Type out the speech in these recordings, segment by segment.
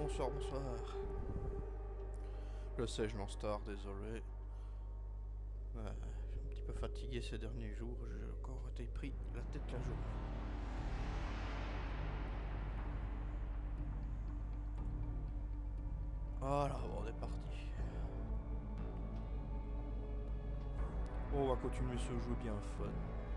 bonsoir, bonsoir. Je sais, je lance tard, désolé. Je suis un petit peu fatigué ces derniers jours, j'ai encore été pris la tête la journée. Voilà, bon, on est parti. Bon, on va continuer ce jeu bien fun.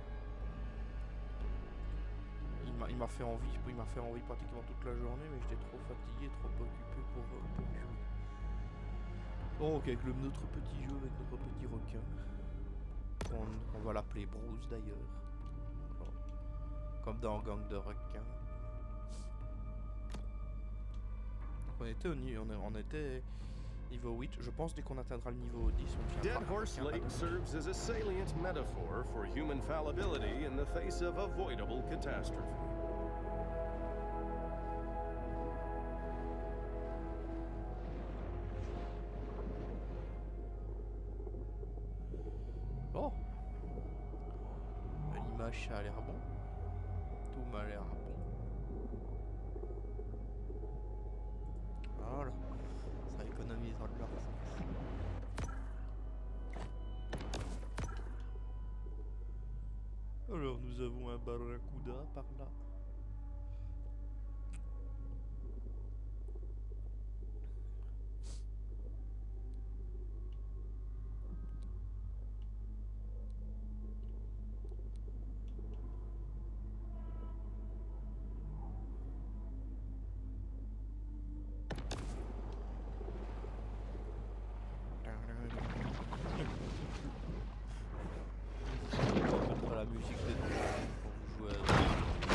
Il m'a fait envie, pratiquement toute la journée, mais j'étais trop fatigué, trop occupé pour jouer. Donc avec notre petit jeu, avec notre petit requin. On va l'appeler Bruce d'ailleurs. Comme dans Gang de requins. On était niveau 8, je pense dès qu'on atteindra le niveau 10, on Dead Horse Lake serves as a salient metaphor for human fallibility in the face of avoidable catastrophe. Oh, l'image ça a l'air bon. Tout m'a l'air bon. Voilà, ça économisera de l'argent. Alors nous avons un barracuda par là. La musique des pour vous jouer à...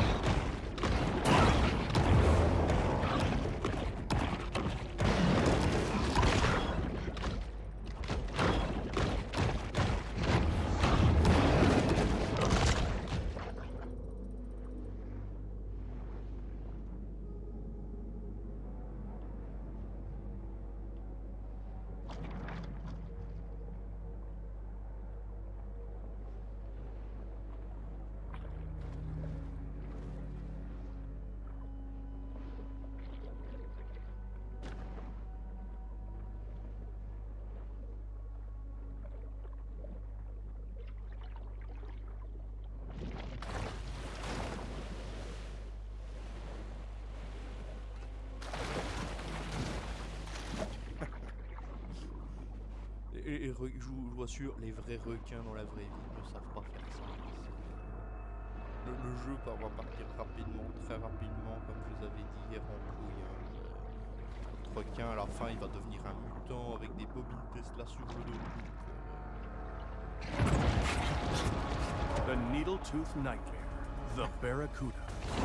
Et je vous assure, les vrais requins dans la vraie vie ne savent pas faire ça. Le jeu va partir rapidement, très rapidement, comme je vous avais dit hier en couille. Notre requin, à la fin, il va devenir un mutant avec des bobines Tesla sur le dos. The Needletooth Nightmare, the Barracuda.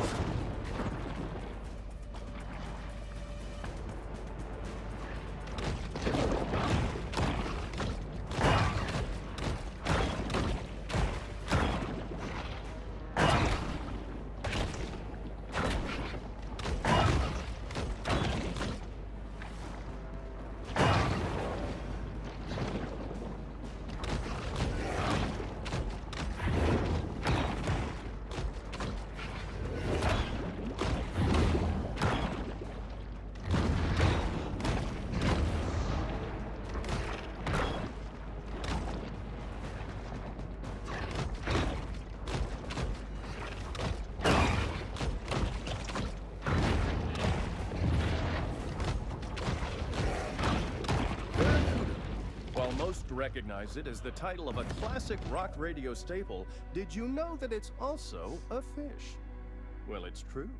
Most recognize it as the title of a classic rock radio staple, did you know that it's also a fish? Well, it's true.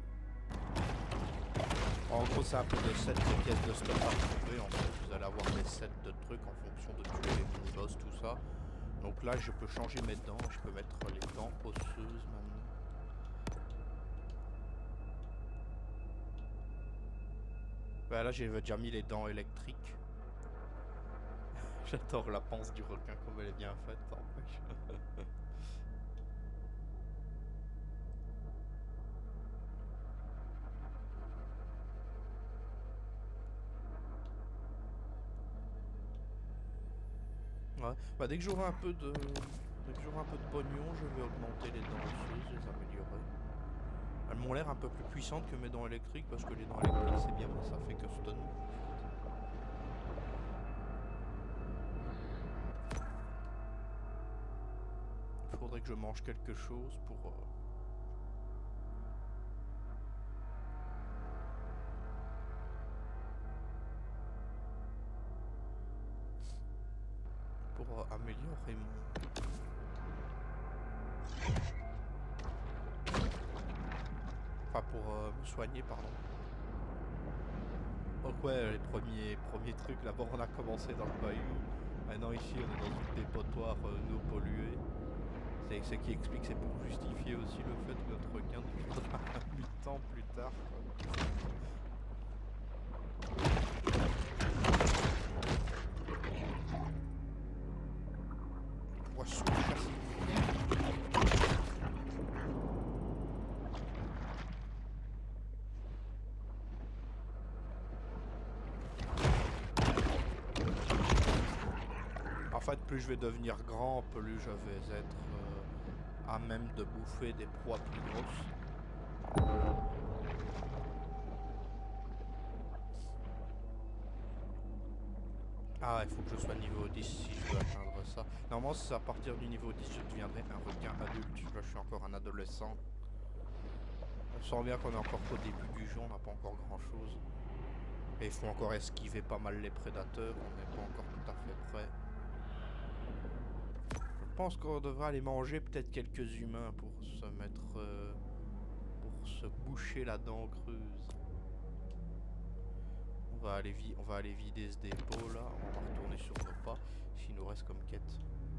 En gros, c'est un peu de 7 pièces de stuff à trouver. En fait, vous allez avoir des sets de trucs en fonction de tuer les mini-boss, tout ça. Donc là, je peux changer mes dents. Je peux mettre les dents osseuses maintenant. Bah là, j'ai déjà mis les dents électriques. J'adore la panse du requin comme elle est bien faite, n'empêche. Ouais, bah dès que j'aurai un peu de pognon, je vais augmenter les dents osseuses, les améliorer. Elles m'ont l'air un peu plus puissantes que mes dents électriques parce que les dents électriques c'est bien mais ça fait que stun. Il faudrait que je mange quelque chose pour améliorer mon... Enfin pour me soigner pardon. Donc ouais les premiers trucs, d'abord on a commencé dans le bayou, maintenant ici on est dans une dépotoir non polluée. C'est ce qui explique, c'est pour justifier aussi le fait que notre requin deviendra 8 ans plus tard. En fait, plus je vais devenir grand, plus je vais être à même de bouffer des proies plus grosses. Ah, il faut que je sois niveau 10 si je veux atteindre ça. Normalement, c'est à partir du niveau 10 je deviendrai un requin adulte. Là, je suis encore un adolescent. On sent bien qu'on est encore au début du jeu, on n'a pas encore grand chose. Et il faut encore esquiver pas mal les prédateurs, on n'est pas encore tout à fait prêt. Je pense qu'on devrait aller manger peut-être quelques humains pour se mettre... pour se boucher la dent creuse. On va aller vider ce dépôt là, on va retourner sur nos pas, s'il nous reste comme quête.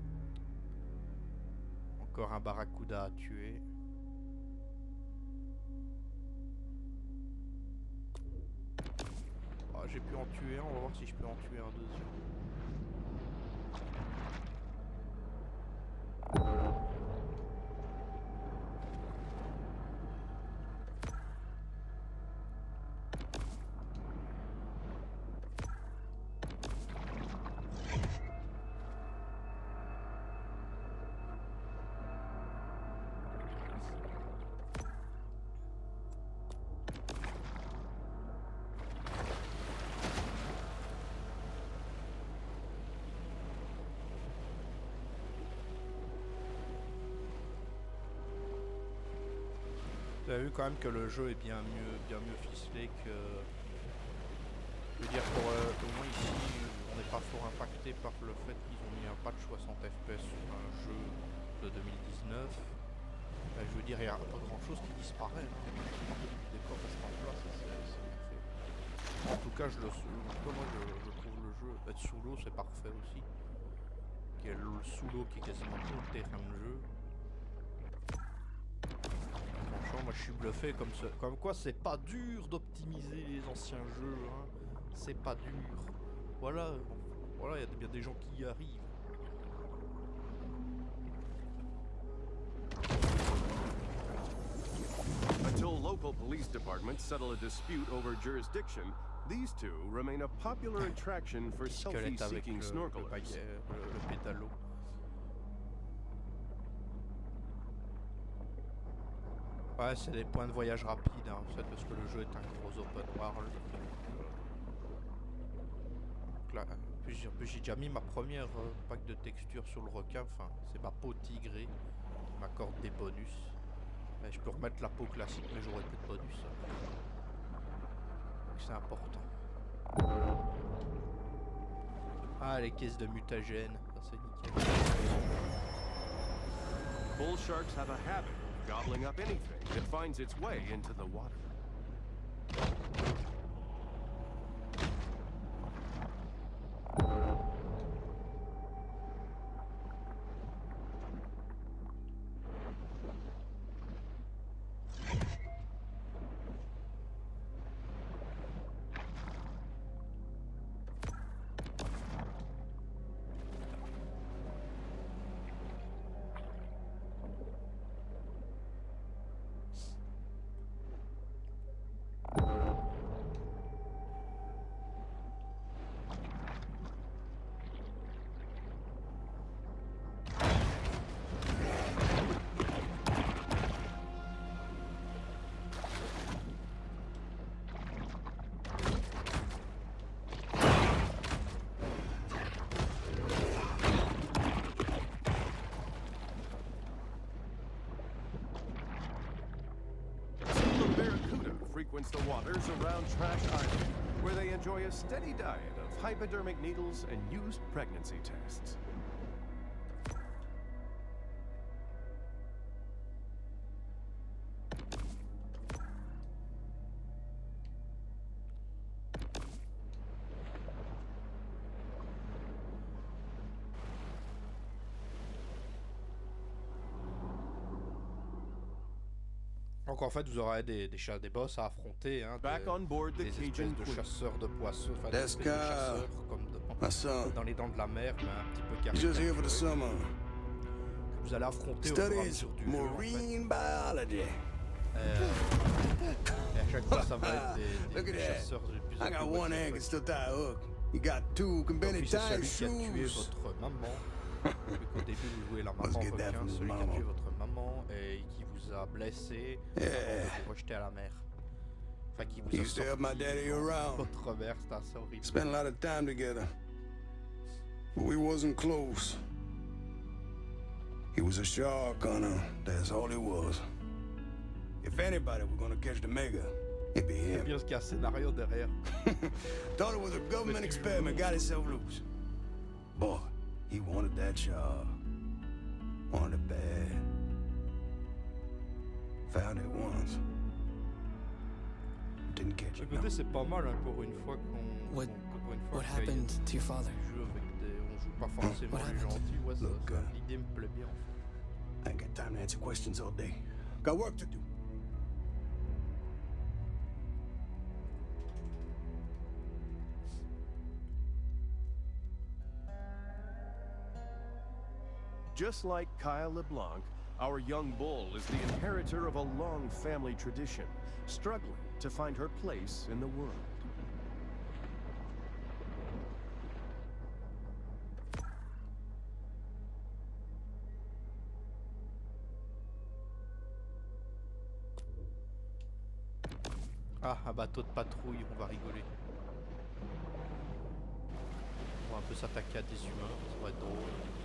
Encore un barracuda à tuer. Ah, j'ai pu en tuer un, on va voir si je peux en tuer un deuxième. Vous avez vu quand même que le jeu est bien mieux ficelé que... Je veux dire, pour, au moins ici, on n'est pas fort impacté par le fait qu'ils ont mis un patch 60 FPS sur un jeu de 2019. Je veux dire, il n'y a pas grand chose qui disparaît. Le décor reste en place et c'est bien fait. En tout cas, moi je trouve le jeu, être sous l'eau c'est parfait aussi. Sous l'eau qui est quasiment tout le terrain de jeu. Moi je suis bluffé comme quoi c'est pas dur d'optimiser les anciens jeux, hein. C'est pas dur. Voilà, il y a bien des gens qui y arrivent. Until local police departments settle a dispute over jurisdiction, these two remain a popular attraction for selfie-seeking snorkelers. Le pédalo. Ouais, c'est des points de voyage rapides, hein, en fait, parce que le jeu est un gros open world. Donc là, puis j'ai déjà mis ma première pack de texture sur le requin, enfin, c'est ma peau tigrée qui m'accorde des bonus. Et je peux remettre la peau classique, mais j'aurai plus de bonus. Donc c'est important. Ah, les caisses de mutagènes, ça c'est nickel. Bull sharks have a habit of gobbling up anything that finds its way into the water. frequents the waters around Trash Island, where they enjoy a steady diet of hypodermic needles and used pregnancy tests. Donc en fait, vous aurez des boss à affronter, hein, Back on board the des espèces Cajun de Queen. chasseurs de poissons, enfin des espèces de Deska, chasseurs comme my son. dans les dents de la mer, mais un petit peu He's just here for the caricaturés, summer. que vous allez affronter au fur et à Studies mesure du jeu. En fait. marine biology. Et à chaque fois, ça va être Look at des that. chasseurs de plus en I got plus one hand can motivés. still tie a hook. You got two can Donc bend lui, it c'est tie celui qui a tué shoes. votre maman. Vu qu'au début, vous jouez la Let's maman get that requin, from the celui qui a mama. tué votre maman et qui vous a blessé Yeah. avant de vous rejeter à la mer. Enfin, qui vous He a used to help my sorti daddy around. votre mère, c'était assez horrible. Spent a lot of time together. But we wasn't close. He was a shark hunter. That's all he was. If anybody were gonna catch the mega, it'd be C'est him. bien ce qu'il y a un scénario derrière. Thought it was a government experiment, got himself loose. Boy, he wanted that shark. Wanted it bad. Found it once. Didn't catch it. Écoutez, No. c'est pas mal hein, pour une fois What- pour une fois What qu'il y a happened to your father? des jeux avec on joue pas forcément What les happened? gentils. Ouais, Look, l'idée me plaît bien en fait. I ain't got time to answer questions all day. Got work to do. Just like Kyle LeBlanc, our young bull is the inheritor of a long family tradition, struggling to find her place in the world. Ah, un bateau de patrouille, on va rigoler. On va un peu s'attaquer à des humains, ça va être drôle.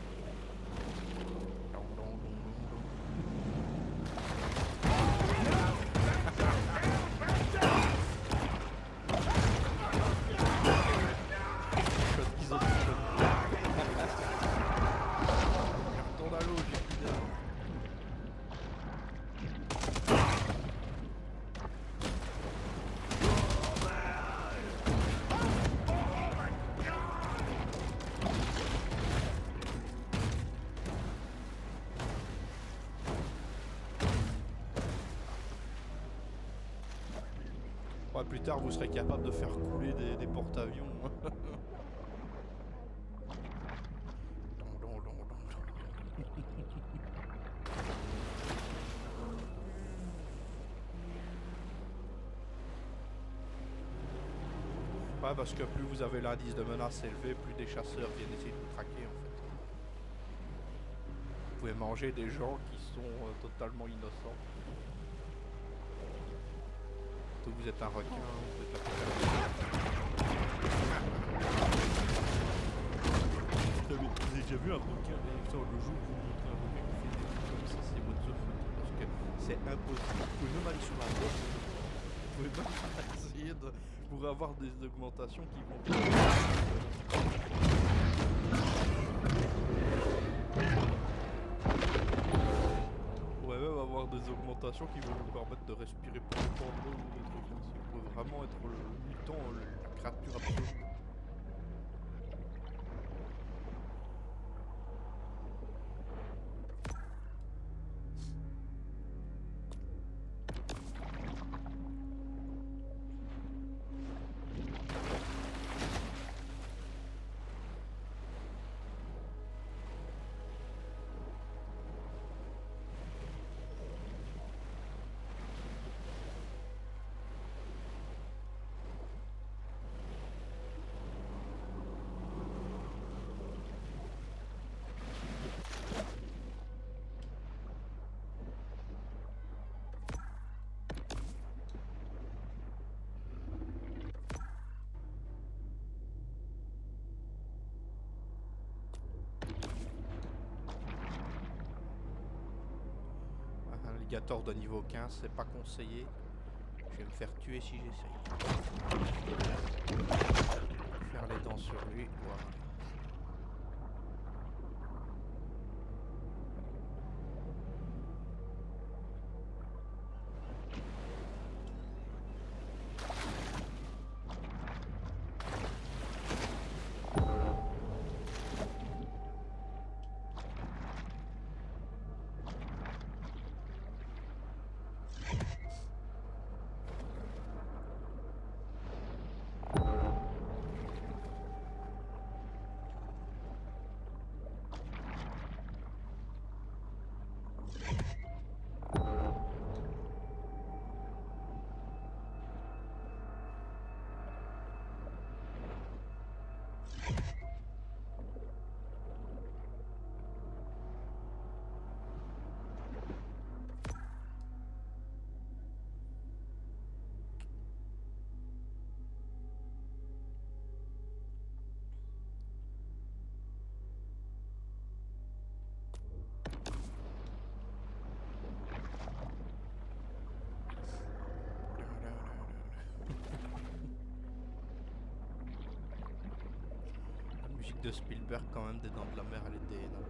Chose qu'ils ont fait. Je retourne à l'eau, j'ai plus d'air. Ouais, plus tard, vous serez capable de faire couler des porte-avions. Ouais, parce que plus vous avez l'indice de menace élevé, plus des chasseurs viennent essayer de vous traquer en fait. Vous pouvez manger des gens qui sont totalement innocents. Vous êtes un requin, vous êtes Vous avez déjà vu un requin sur le jour où vous montrez un requin qui fait des trucs comme ça, c'est what the fuck, parce que c'est impossible. Vous pouvez même aller sur la boîte, vous pouvez même essayer de pour avoir des augmentations qui vont. On pourrait même avoir des augmentations qui vont vous permettre de respirer plus longtemps ou des trucs comme ça. Vous pouvez vraiment être le mutant, la créature absolue. Un alligator de niveau 15, c'est pas conseillé. Je vais me faire tuer si j'essaye. Faire les dents sur lui, voilà. De Spielberg quand même des Dents de la Mer, elle était énorme.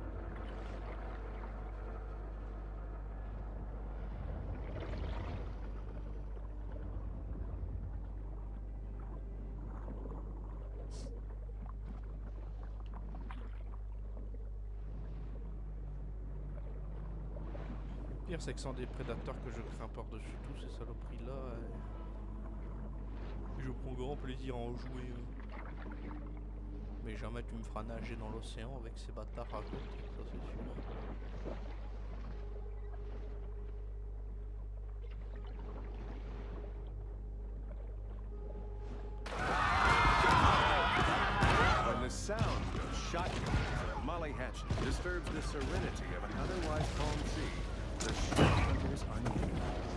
Le pire c'est que sans des prédateurs que je crains par-dessus tout ces saloperies là, je prends grand plaisir à en jouer. Mais jamais tu me feras nager dans l'océan avec ces bâtards à côté, ça c'est sûr. When the sound of shotguns or Molly hatchet disturbs the serenity of an otherwise calm sea, the shotgunners are needed.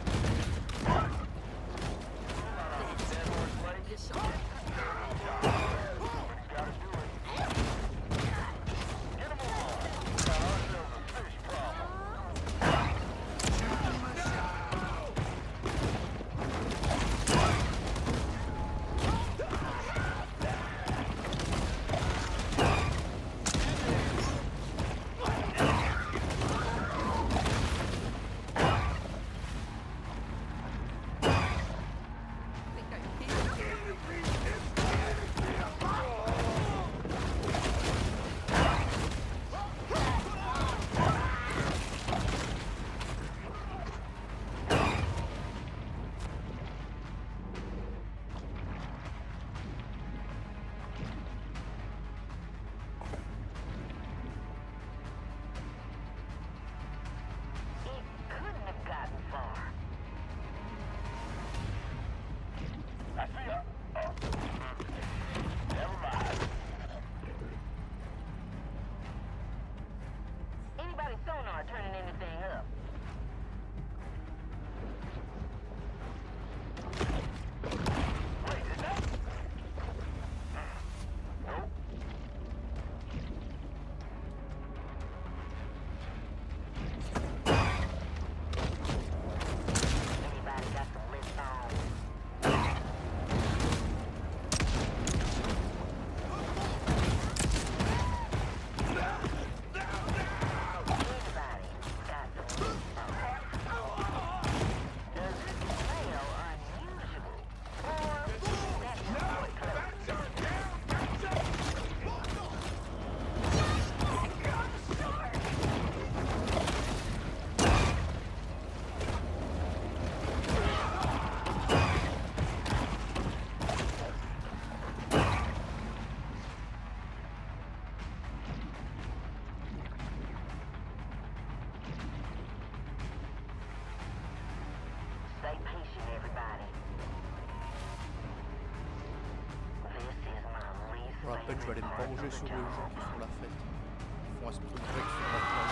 Je me rappelle, je vais aller me venger sur les gens qui font la fête. Ils font un spring break sur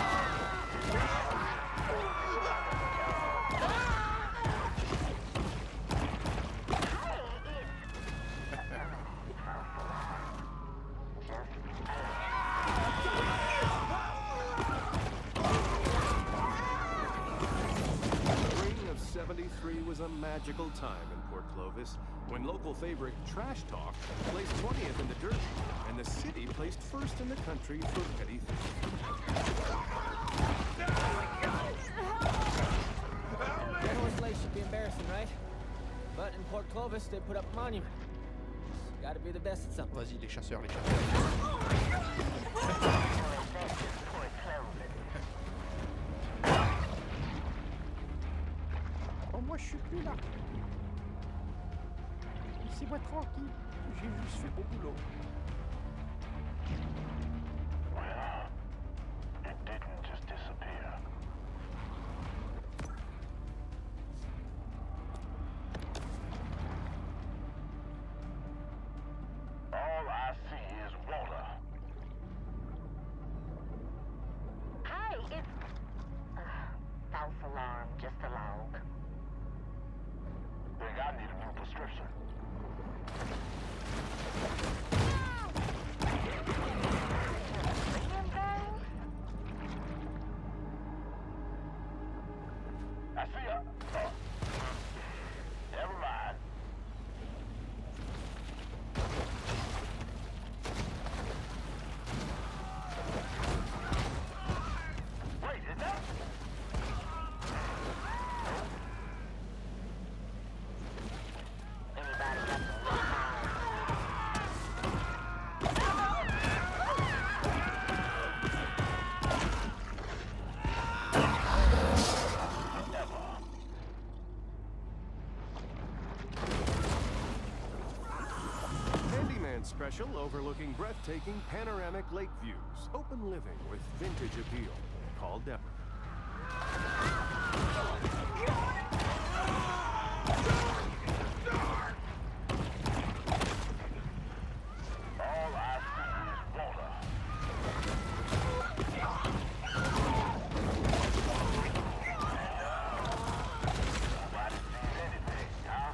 la planète. was a magical time in Port Clovis when local favorite Trash Talk placed 20th in the Derby and the city placed first in the country for petty theft. That horse race should be embarrassing, right? But in Port Clovis, they put up a monument. Gotta be the best at something. Vas-y, les chasseurs, les chasseurs. Oh, moi je suis plus là. Laissez-moi tranquille. J'ai juste fait mon boulot. Well, it didn't just disappear. All I see is water. Hey, it's... false alarm, just a log. Think I need a new prescription. I see her. Oh. Never mind. Wait, is that? Anybody got some good Handyman special overlooking breathtaking panoramic lake views. Open living with vintage appeal. Call Deborah. All I see is water. Nobody sees anything, huh?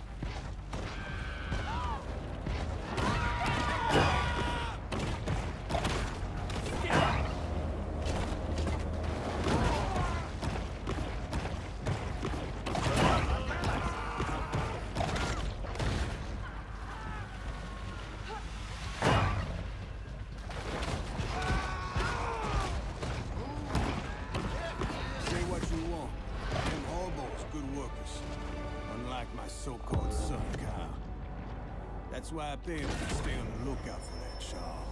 Say what you want. Them hobos, good workers. Unlike my so-called son, Kyle. That's why I pay him to stay on the lookout for that shark.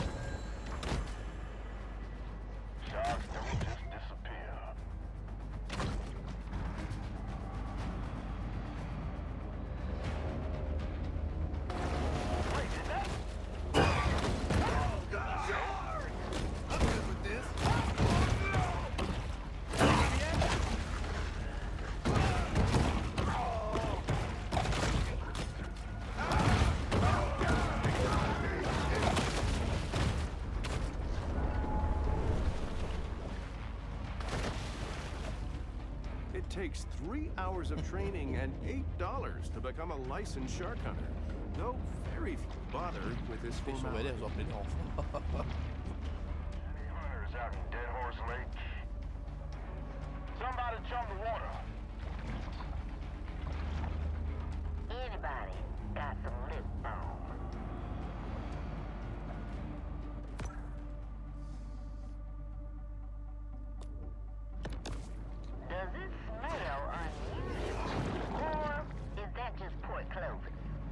Sharks don't just disappear. Wait, is that? Oh, God! I'm good with this. It takes 3 hours of training and $8 to become a licensed shark hunter. Though very few bother with this Les formality. sauver, les enfants. Any hunters out in Dead Horse Lake? Somebody jump the water. Anybody got some lip balm? Does it smell unusual? Or is that just Port Clovis?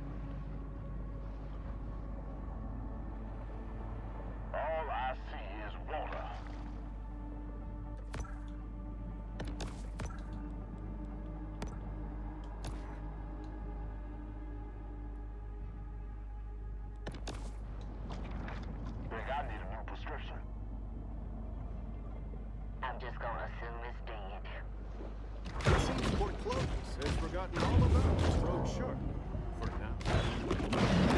All I see is water. Think I need a new prescription. I'm just gonna assume it's dead. It seems Port Clovis has forgotten all about this rogue shark. For now.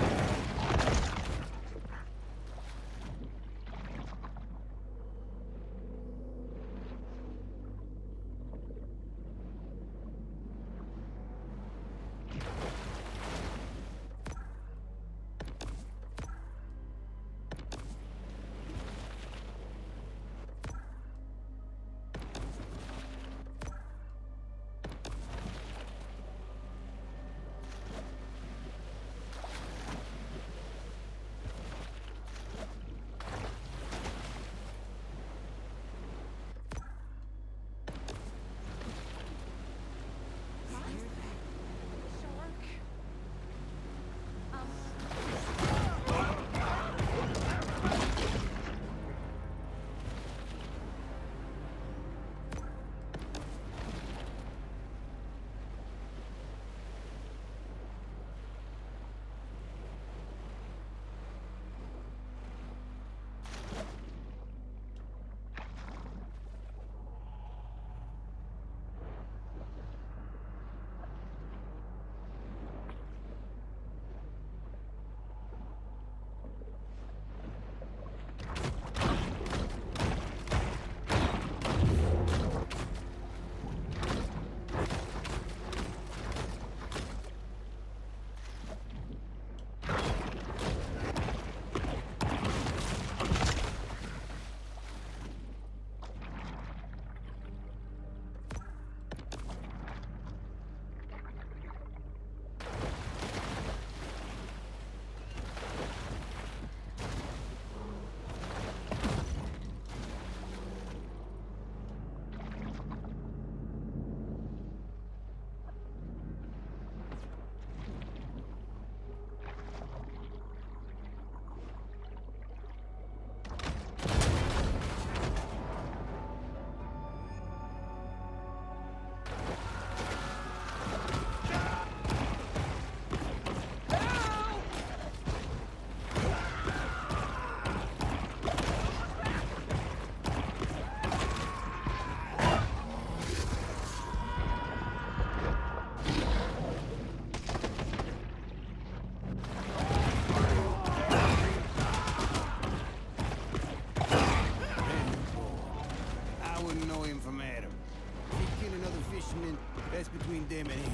wouldn't know him from Adam. If he kill another fisherman, that's between them and him.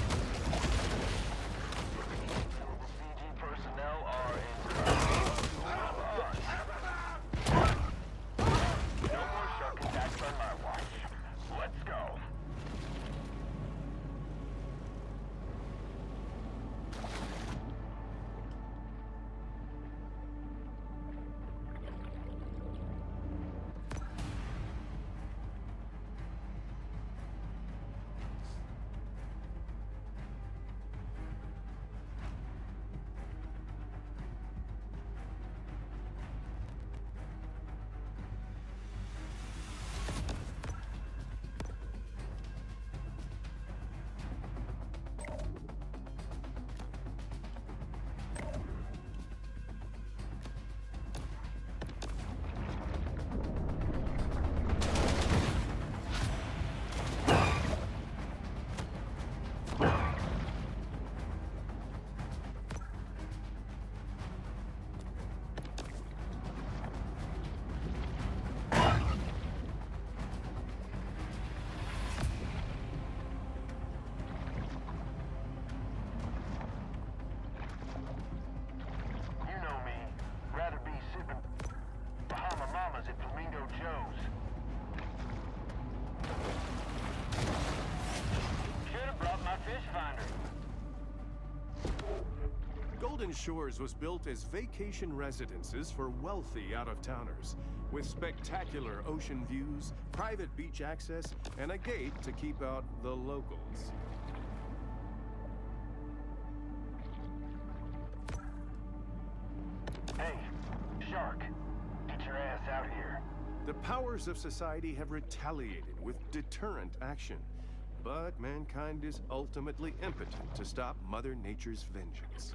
CG personnel are in no more shark attacks on my watch. Let's go. Golden Shores was built as vacation residences for wealthy out-of-towners, with spectacular ocean views, private beach access, and a gate to keep out the locals. Hey, Shark, get your ass out here. The powers of society have retaliated with deterrent action, but mankind is ultimately impotent to stop Mother Nature's vengeance.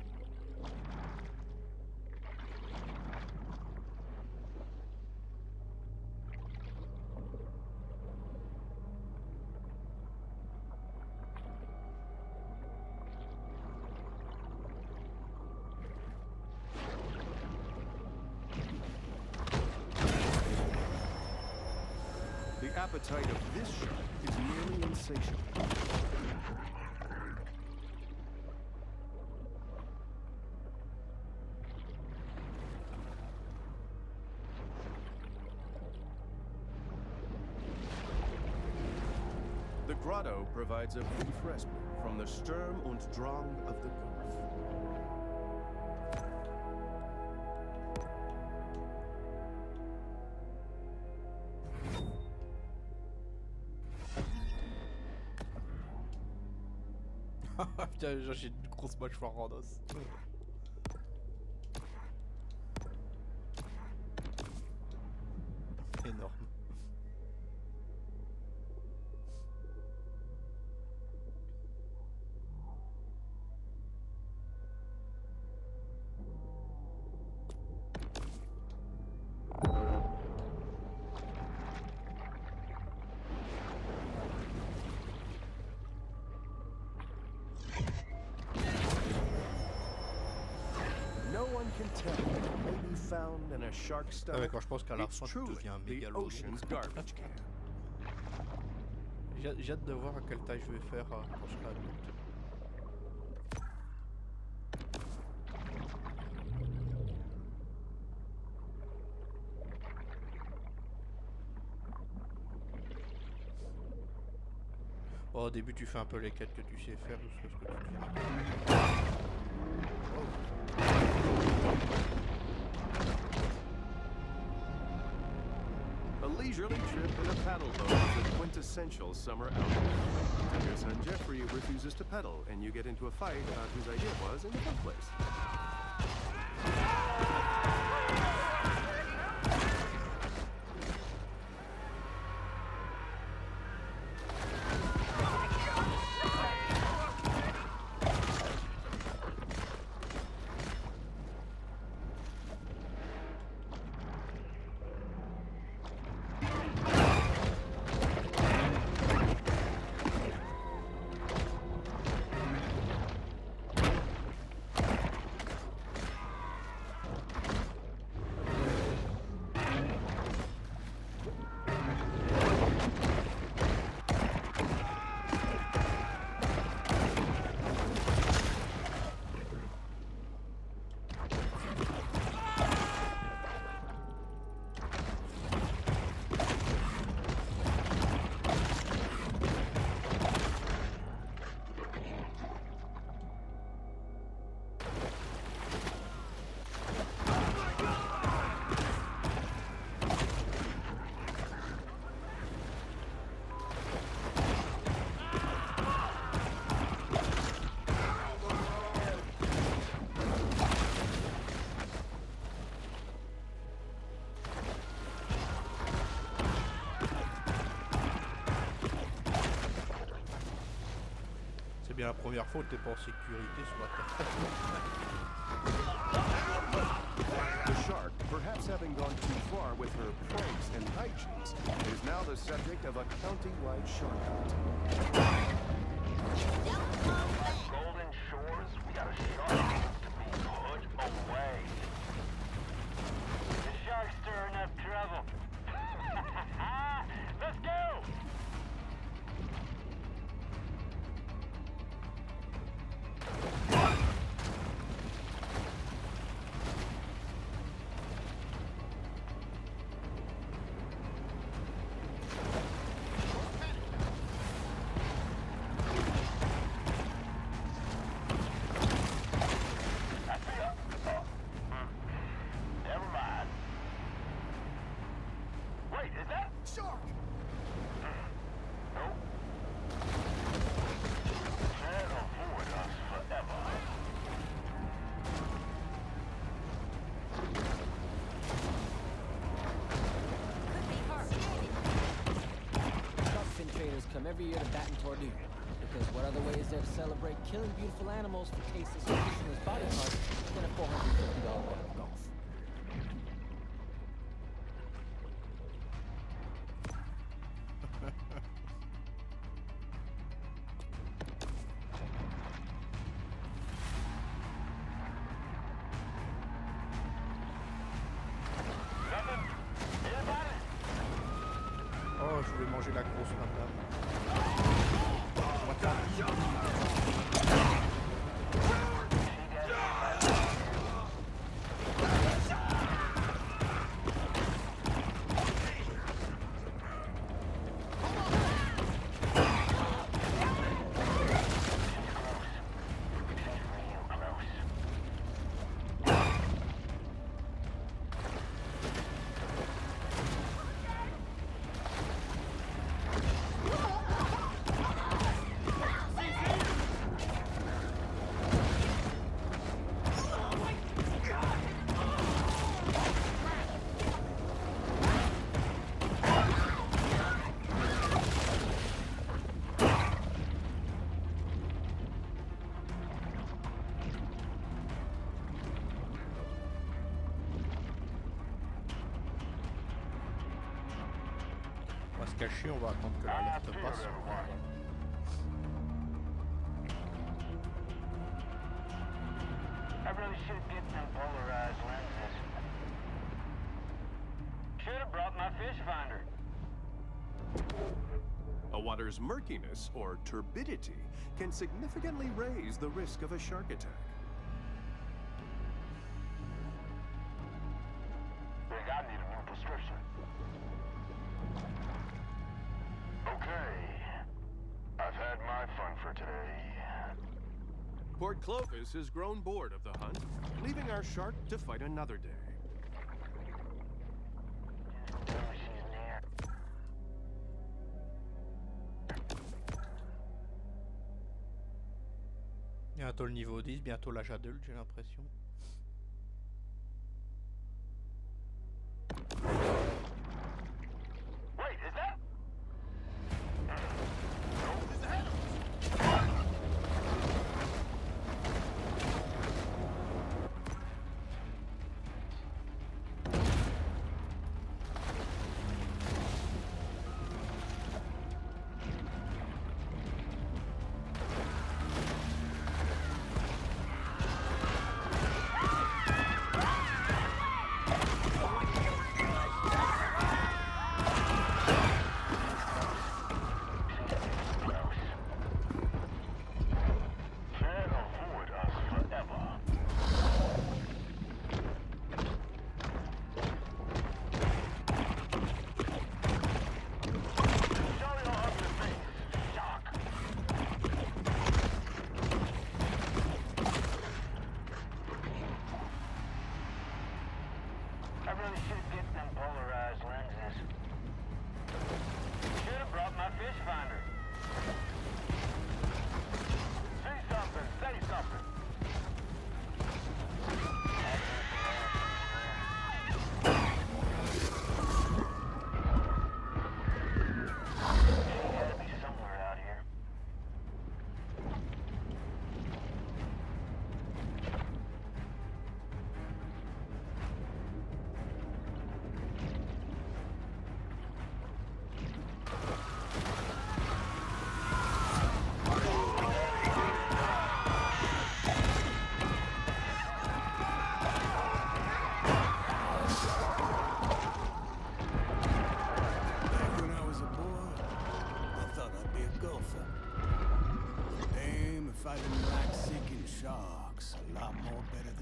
The appetite of this shark is nearly insatiable. The grotto provides a brief respite from the Sturm und Drang of the Gulf. Putain, j'ai une grosse mâchoire en os. Énorme. Ah ouais, quand je pense qu'à la fin tu deviens un mégalo. J'ai hâte de voir à quelle taille je vais faire quand je serai adulte. Bon, au début tu fais un peu les quêtes que tu sais faire jusqu'à ce que tu deviennes. A leisurely trip in a paddle boat is a quintessential summer outing. Your son Jeffrey refuses to pedal, and you get into a fight about whose idea it was in the first place. bien la première fois, t'es pas en sécurité sur la terre. The shark, perhaps having gone too far with her pranks and hijinks, is now the subject of a county-wide shark hunt. Golden Shores, we got a shark to be put away. The shark's stirring up trouble. Let's go! Come every year to Baton Tordu, because what other way is there to celebrate killing beautiful animals for tasteless and fissionless body parts than a $450 round of golf? Oh, je vais manger la grosse patate. On va se cacher, on va attendre que l'alerte passe. I really should get some polarized lenses. Should have brought my fish finder. A water's murkiness, or turbidity, can significantly raise the risk of a shark attack. Think I need a new prescription. Okay. I've had my fun for today. Port Clovis has grown bored of the hunt, leaving our shark to fight another day. Tell her she's near. Bientôt le niveau 10, bientôt l'âge adulte, j'ai l'impression. Wait, is that?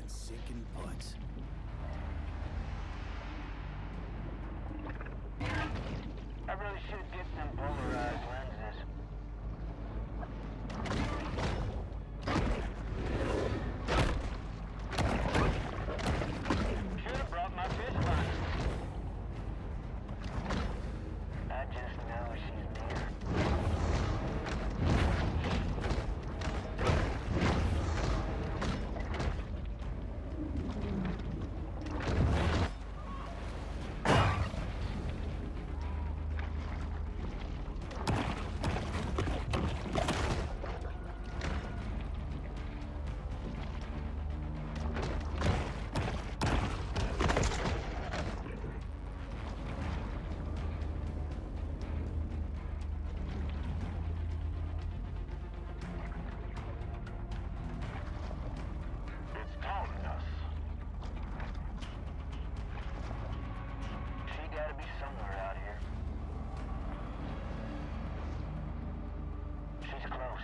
sinking butts. I really should get them polarized lenses. Should have brought my fish line. I just know she's near. It's taunting us. She gotta be somewhere out here. She's close.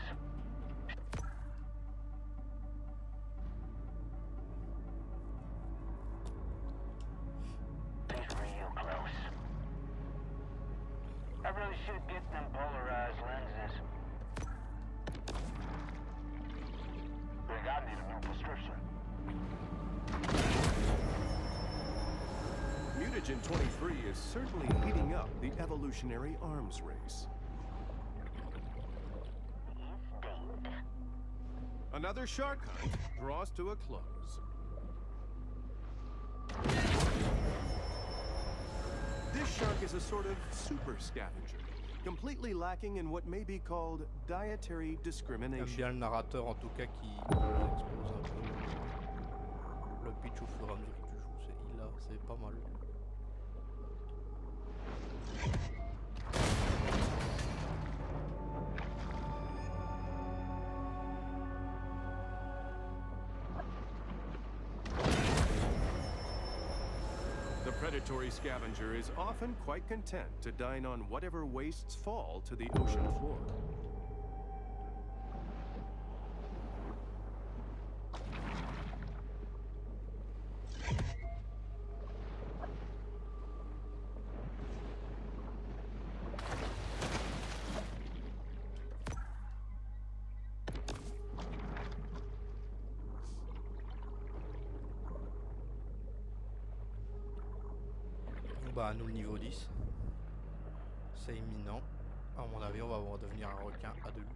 She's real close. I really should get them polarized lenses. Think I need a new prescription. Mutagen 23 is certainly heating up the evolutionary arms race. He's dead. Another shark hunt draws to a close. This shark is a sort of super scavenger, completely lacking in what may be called dietary J'aime discrimination. bien le narrateur en tout cas qui expose un peu le pitch au fur et à mesure que tu joues. C'est pas mal. The predatory scavenger is often quite content to dine on whatever wastes fall to the ocean floor. Bah nous le niveau 10. C'est imminent. À mon avis on va devenir un requin adulte.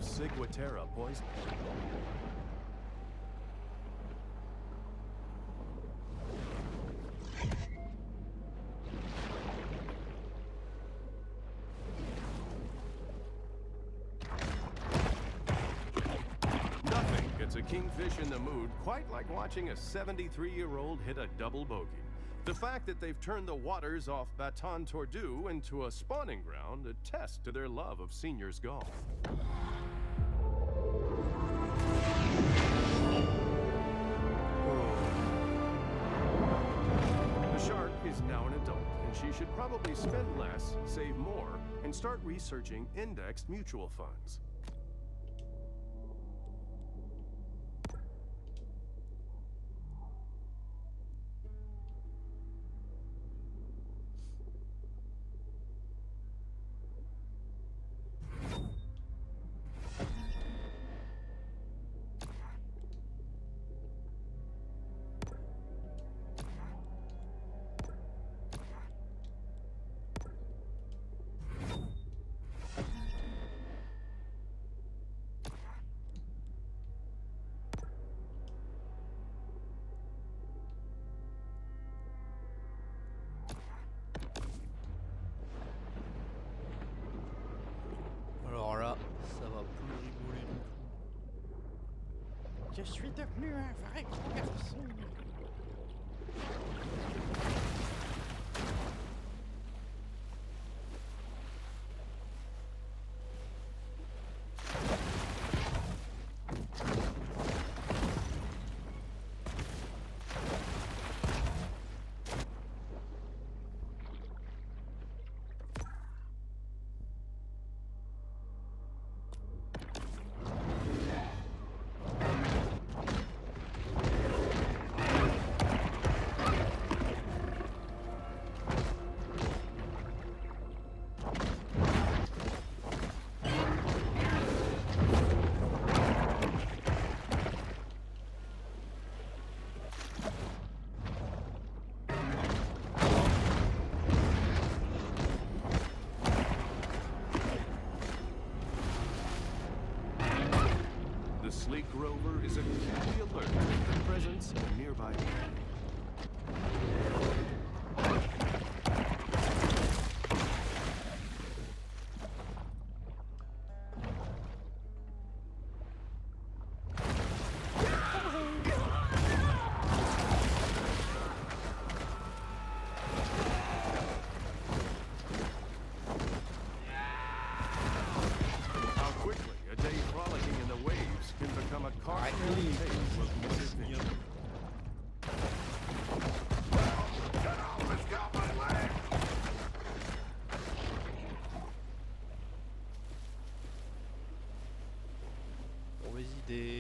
ciguatera poison. Nothing gets a kingfish in the mood quite like watching a 73-year-old hit a double bogey. The fact that they've turned the waters off Baton Tordu into a spawning ground attests to their love of seniors golf. The shark is now an adult, and she should probably spend less, save more, and start researching indexed mutual funds. Alors là, ça va plus rigoler du tout. Je suis devenu un vrai gros garçon. The sleek rover is acutely alert to the presence of a nearby enemy. How quickly a day frolicking in the waves can become a cartoon tale of misadventure. Mauvaise idée.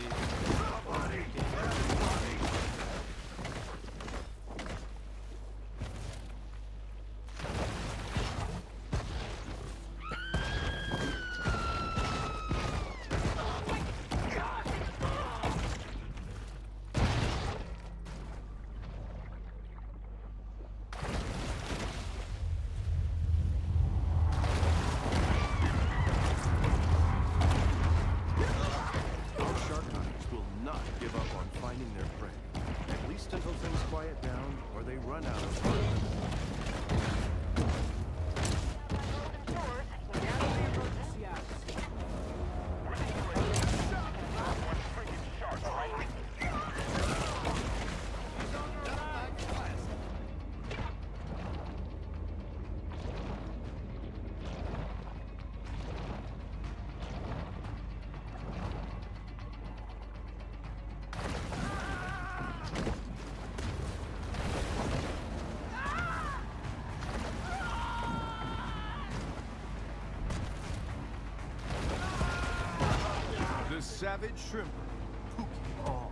Our shark hunters will not give up on finding their prey, at least until things quiet down or they run out of food. The savage shrimper, Pookie All.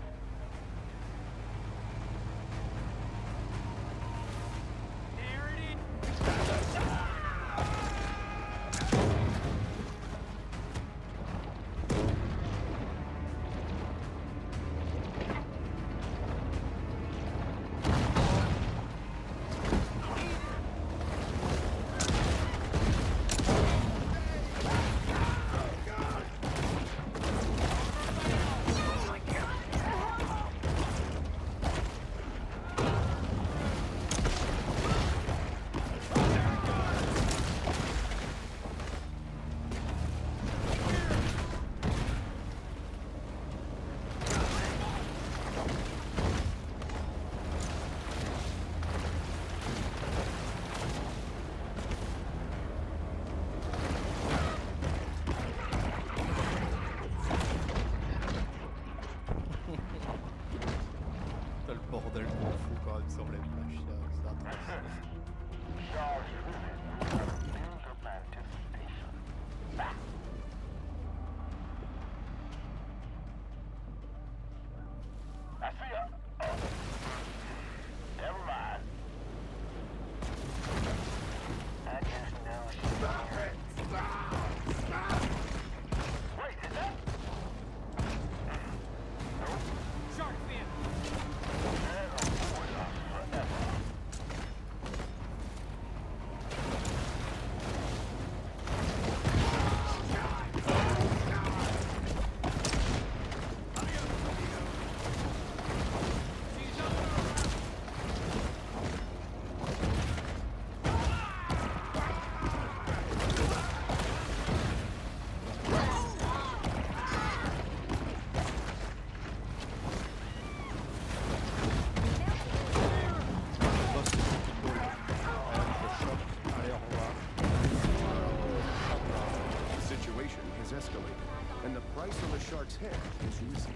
and the price on the shark's head is risen.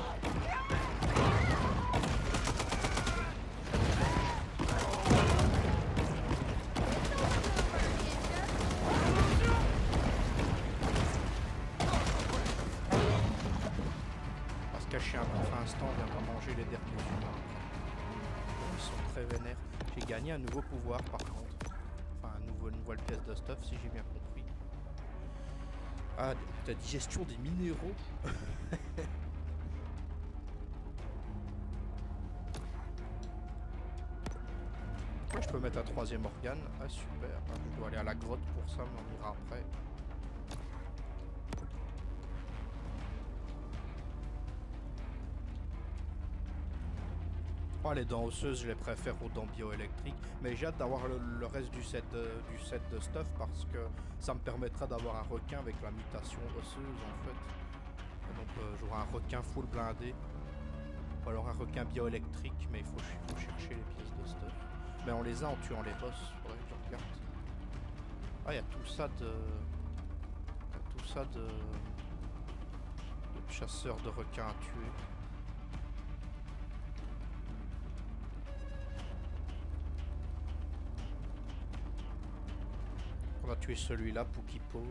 On va se cacher un bref instant, on viendra manger les derniers humains. Ils sont très vénères. J'ai gagné un nouveau pouvoir par contre. Enfin, une nouvelle pièce de stuff si j'ai bien compris. Ah, la digestion des minéraux. Je peux mettre un troisième organe. Ah super. Ah, je dois aller à la grotte pour ça, mais on ira après. Oh, les dents osseuses, je les préfère aux dents bioélectriques, mais j'ai hâte d'avoir le reste du set de stuff parce que ça me permettra d'avoir un requin avec la mutation osseuse en fait. Et donc j'aurai un requin full blindé, ou alors un requin bioélectrique, mais il faut chercher les pièces de stuff. Mais on les a en tuant les boss, faudrait que je regarde. Ah, il y a tout ça de... de chasseurs de requins à tuer. On va tuer celui-là, Pookie Paul.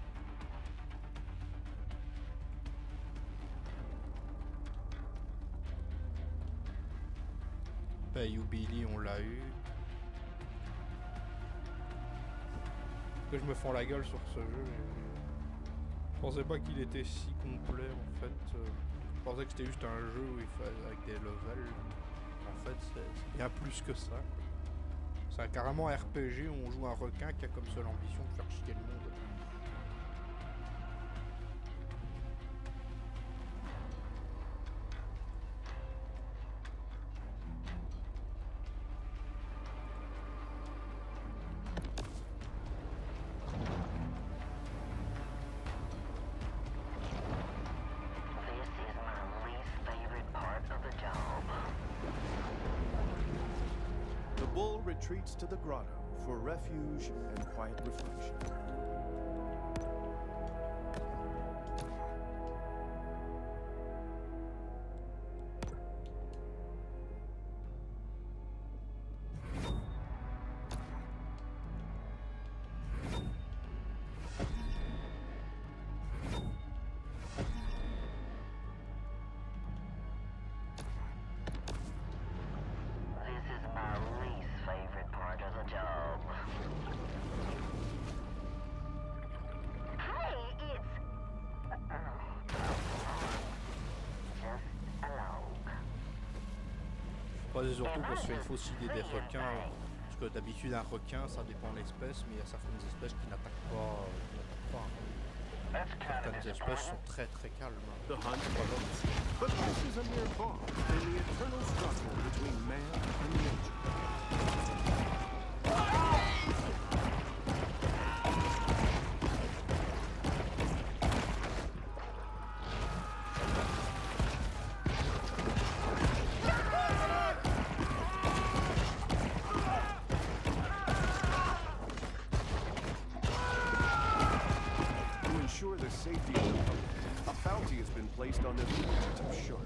Bayou Billy, on l'a eu. Que je me fends la gueule sur ce jeu. Je pensais pas qu'il était si complet en fait. Je pensais que c'était juste un jeu où il fallait avec des levels. En fait, c'est bien plus que ça. C'est carrément un RPG où on joue un requin qui a comme seule ambition de faire chier le monde. Retreats to the grotto for refuge and quiet reflection. C'est surtout qu'on se fait une fausse idée des requins, parce que d'habitude un requin ça dépend de l'espèce, mais il y a certaines espèces qui n'attaquent pas. Certaines espèces sont très calmes. The hunt follows, but this is a mere bond in the eternal struggle between man and nature. Safety of the public, a bounty has been placed on this lucrative shark.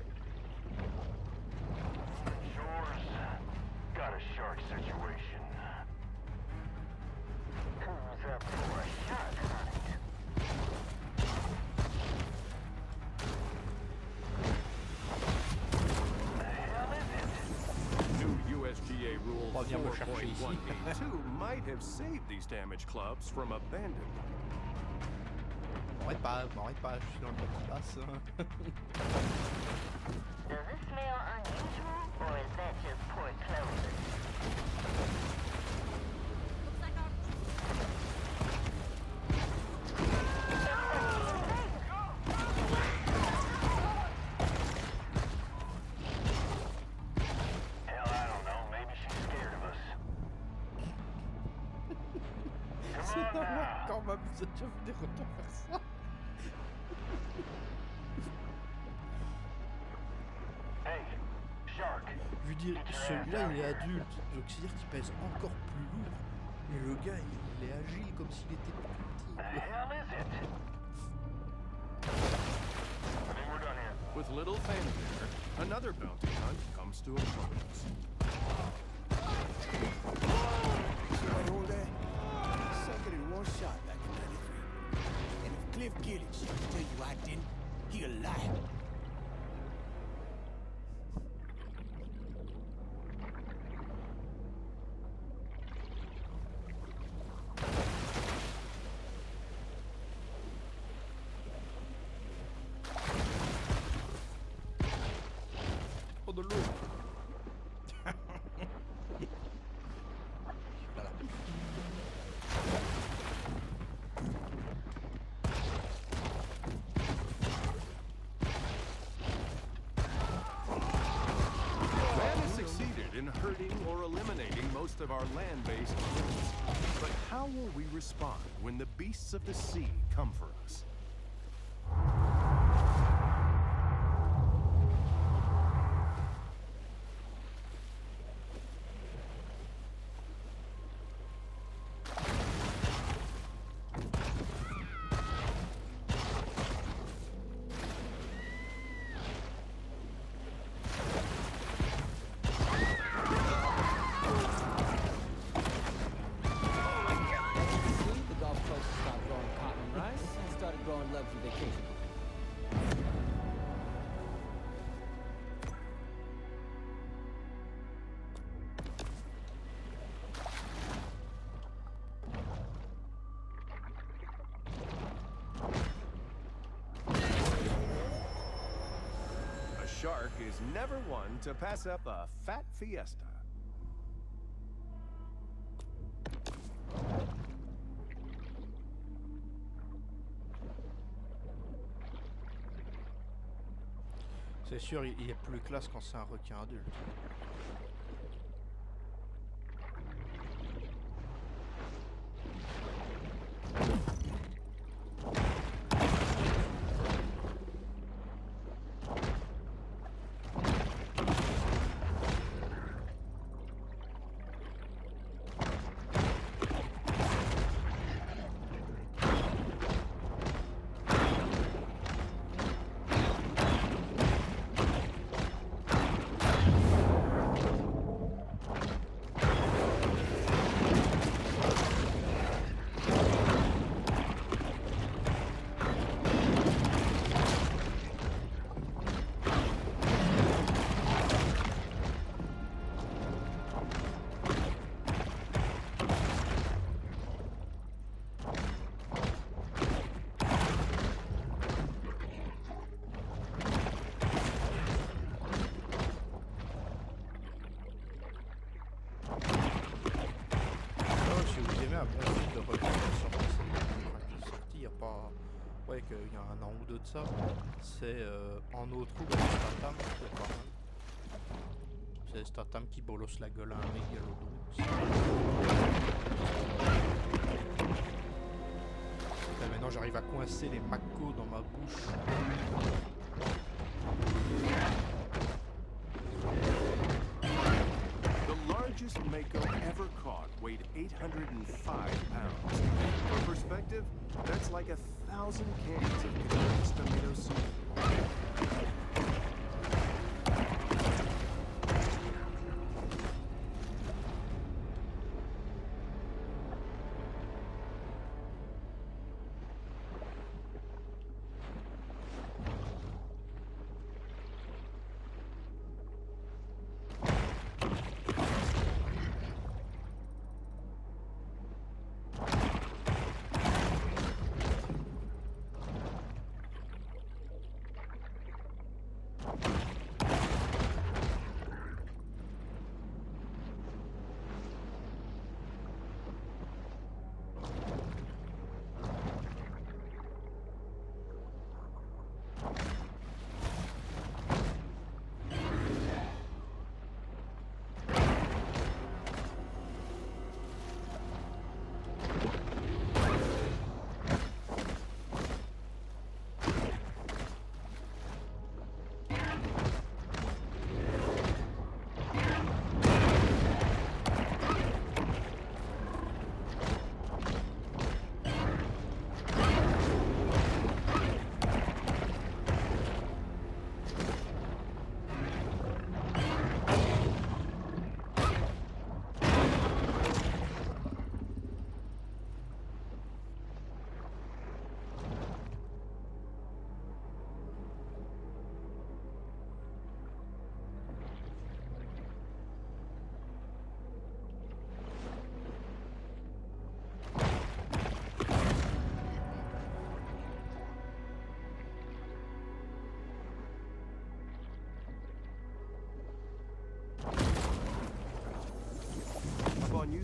Shores got a shark situation. Who's up for a shark hunt? The hell is it? New USGA Rule On va venir me chercher ici. 4.182 might have saved these damaged clubs from abandonment. M'arrête pas, je suis dans le petit basse. Does this smell unusual, or is that just poor clothing? Hell, I don't know. Maybe she's scared of us. Come on now. Quand même, vous êtes déjà vu des retours faire ça. Hey, shark. Je veux dire, celui-là il est adulte, donc c'est-à-dire qu'il pèse encore plus lourd. Mais le gars il est agile comme s'il était plus The petit. hell is it? With little fanfare, another bounty hunt comes to a close. Somebody hold that? Suck it in one shot back in 93. And if Cliff Gillett tell you I didn't, he a liar. Oh, de l'eau. Voilà. Man has succeeded in hurting or eliminating most of our land-based enemies. But how will we respond when the beasts of the sea come for us? The Gulf Coast stopped growing cotton and rice and started growing luxury vacation. A shark is never one to pass up a fat fiesta. C'est sûr, il est plus classe quand c'est un requin adulte. Un bon film de requin qui est sorti il y a pas... Ouais, qu'il y a un an ou deux de ça. C'est En eau trouble avec Statham, c'est pas mal. C'est Statham qui bolosse la gueule à un mégalodon. Et maintenant j'arrive à coincer les macos dans ma bouche. The largest mako ever caught weighed 805 pounds. For perspective, that's like 1,000 cans of condensed tomato soup.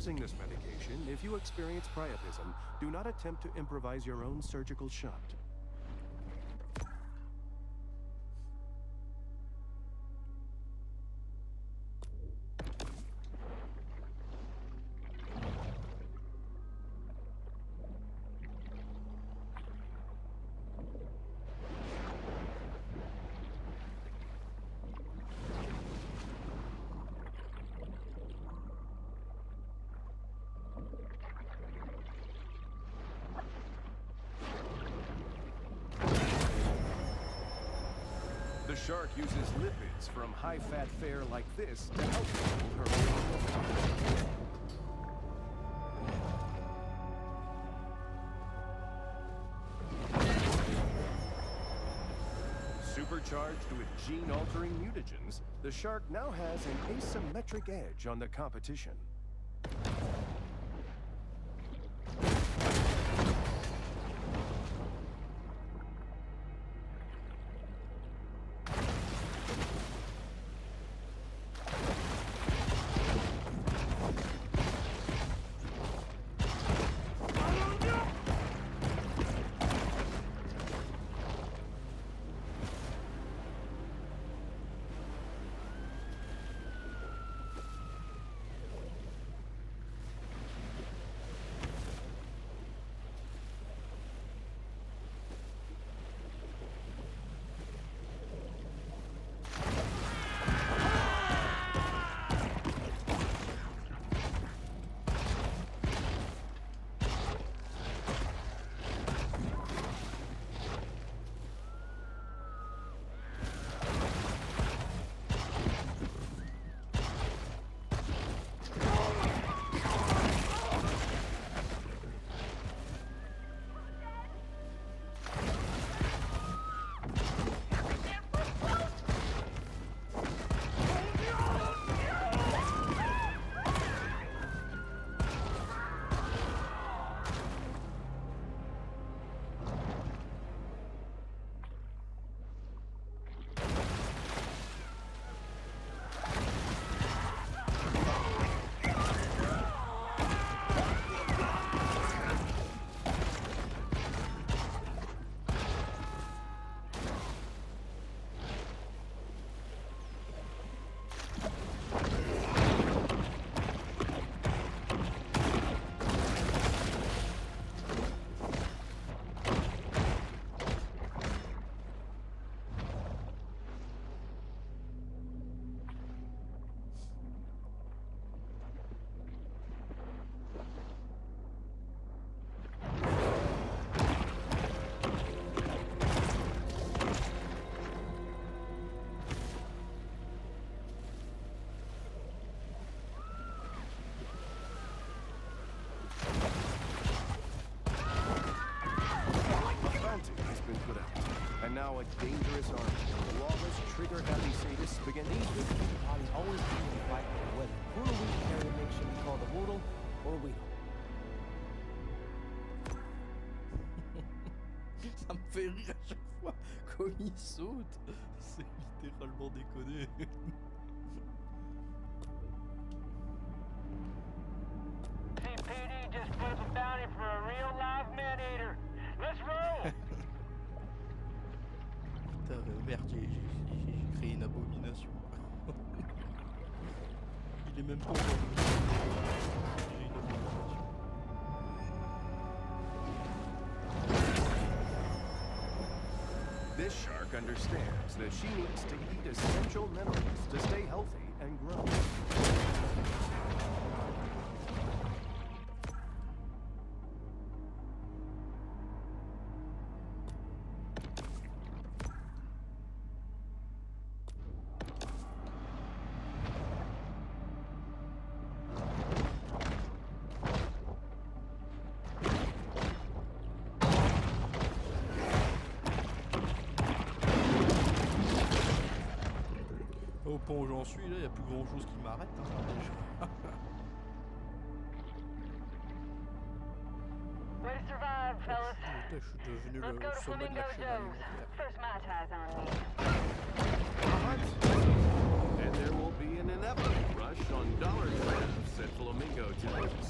using this medication, if you experience priapism, do not attempt to improvise your own surgical shunt. The shark uses lipids from high-fat fare like this to help hold her weight. Supercharged with gene-altering mutagens, the shark now has an asymmetric edge on the competition. Now a dangerous army. Lawless, trigger-happy sadists begin These wicked parties always seem to fight for whether Brutal we carry make sure we call the Woodle or we don't. Ça me fait rire à chaque fois quand il saute. C'est littéralement déconné. CPD just put up a bounty for a real live man-eater. Let's roll! Putain, merde, j'ai créé une abomination. Il est même pas encore venu. J'ai une abomination. This shark understands that she needs to eat essential minerals to stay healthy and grow. Au point où j'en suis, là, il n'y a plus grand chose qui m'arrête. Hein, Way to survive, fellas. je suis devenu Let's go le to sommet de la Flamingo chaîne Joe's. alimentaire. First Mai Tais on me. What? And there will be an inevitable rush on dollar crabs at Flamingo Towns.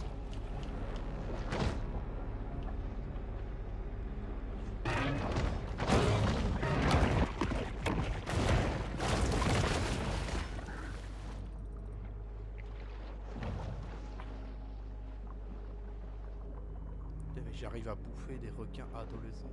J'arrive à bouffer des requins adolescents.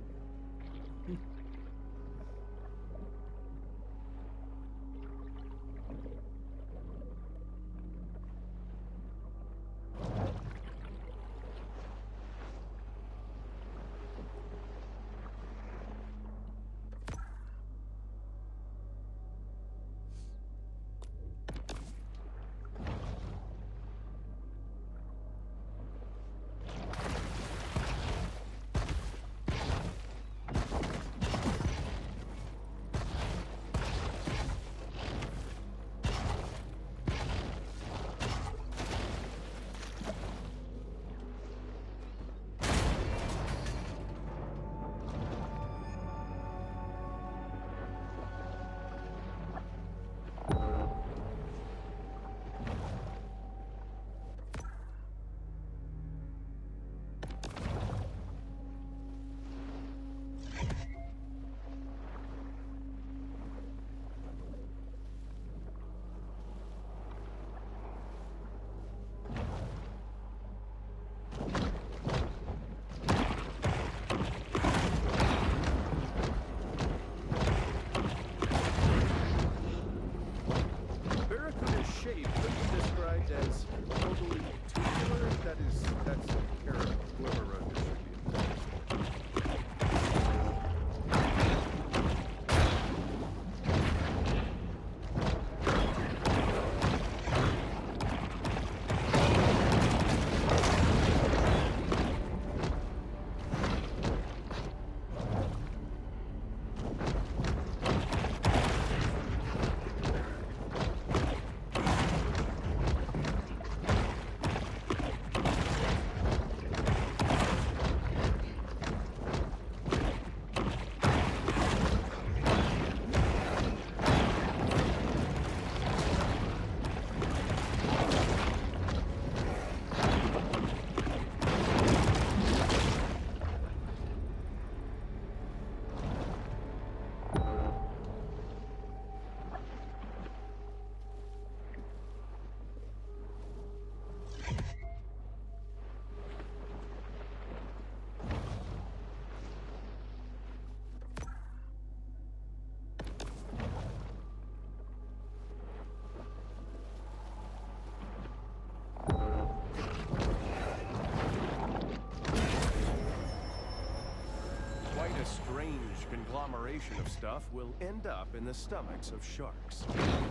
Strange conglomeration of stuff will end up in the stomachs of sharks.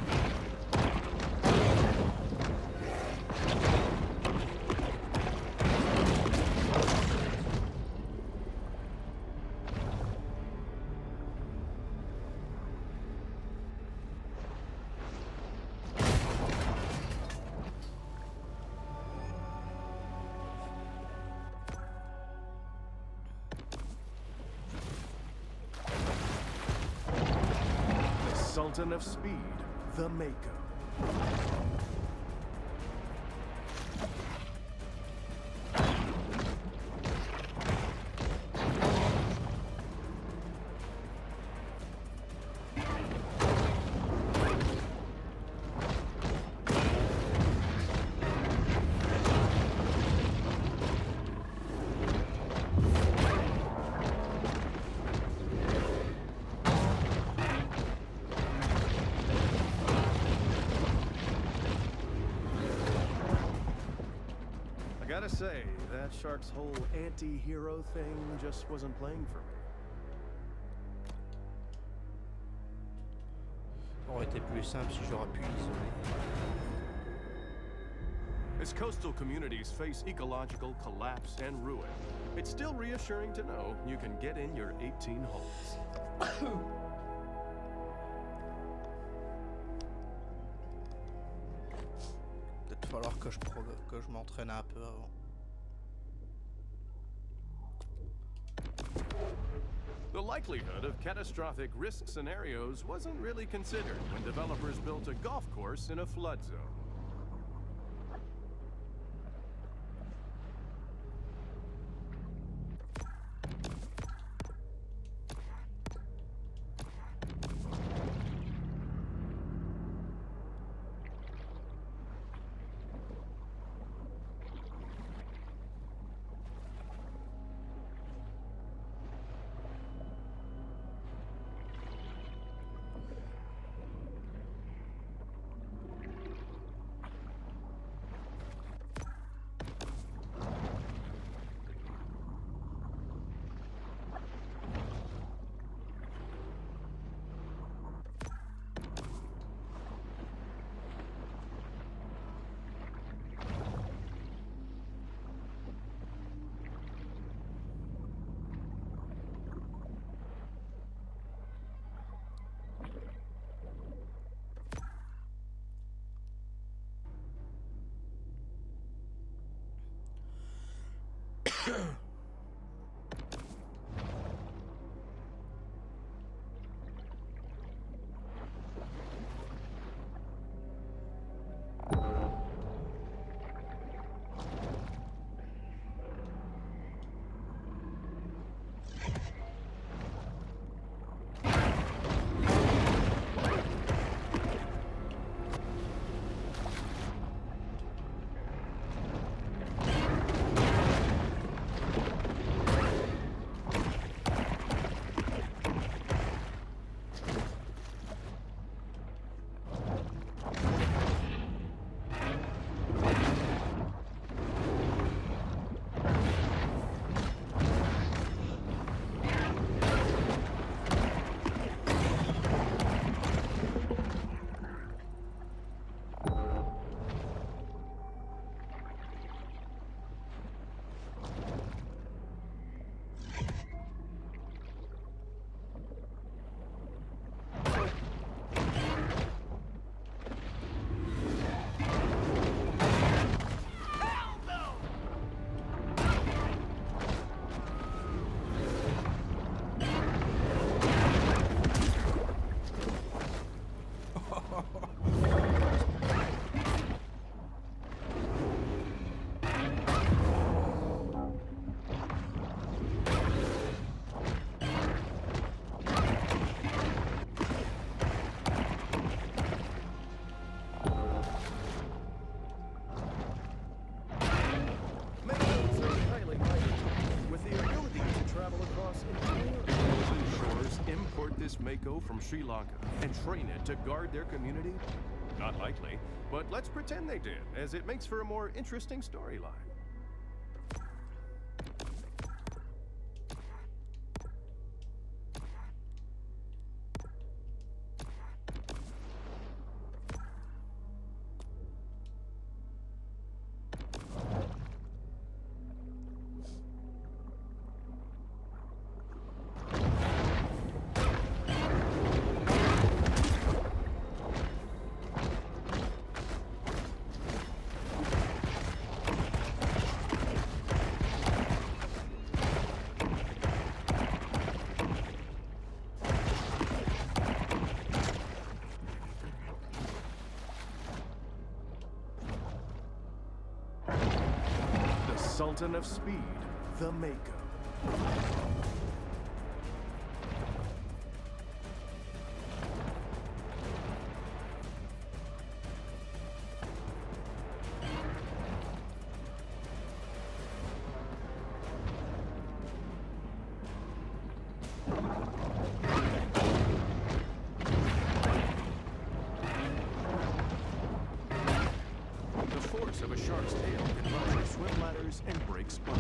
Sultan of Speed, the Mako. Gotta say, that shark's whole anti-hero thing just wasn't playing for me. Ça aurait été plus simple si j'aurais pu l'isoler. As coastal communities face ecological collapse and ruin, it's still reassuring to know you can get in your 18 holes. Peut-être falloir que je m'entraîne un peu avant. The likelihood of catastrophic risk scenarios wasn't really considered when developers built a golf course in a flood zone. Mako from Sri Lanka and train it to guard their community? Not likely, but let's pretend they did, as it makes for a more interesting storyline. Sultan of Speed, the Mako. The force of a shark's tail can rupture swim ladders and break spines.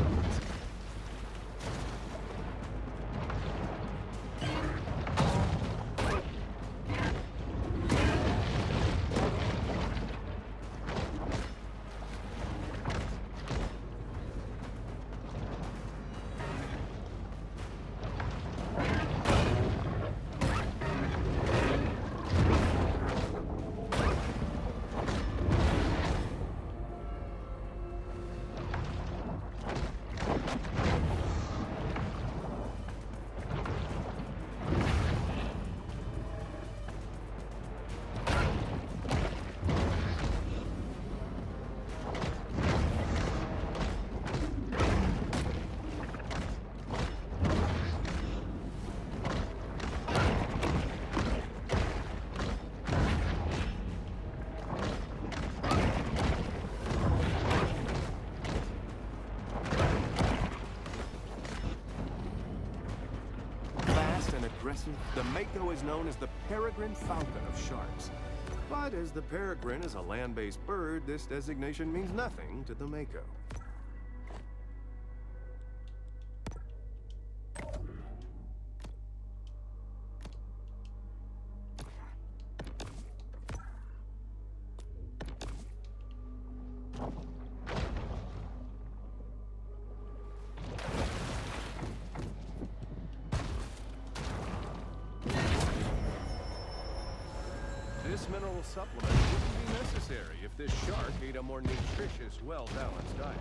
aggressive, the Mako is known as the peregrine falcon of sharks. But as the peregrine is a land-based bird, this designation means nothing to the Mako. This mineral supplement wouldn't be necessary if this shark ate a more nutritious, well-balanced diet.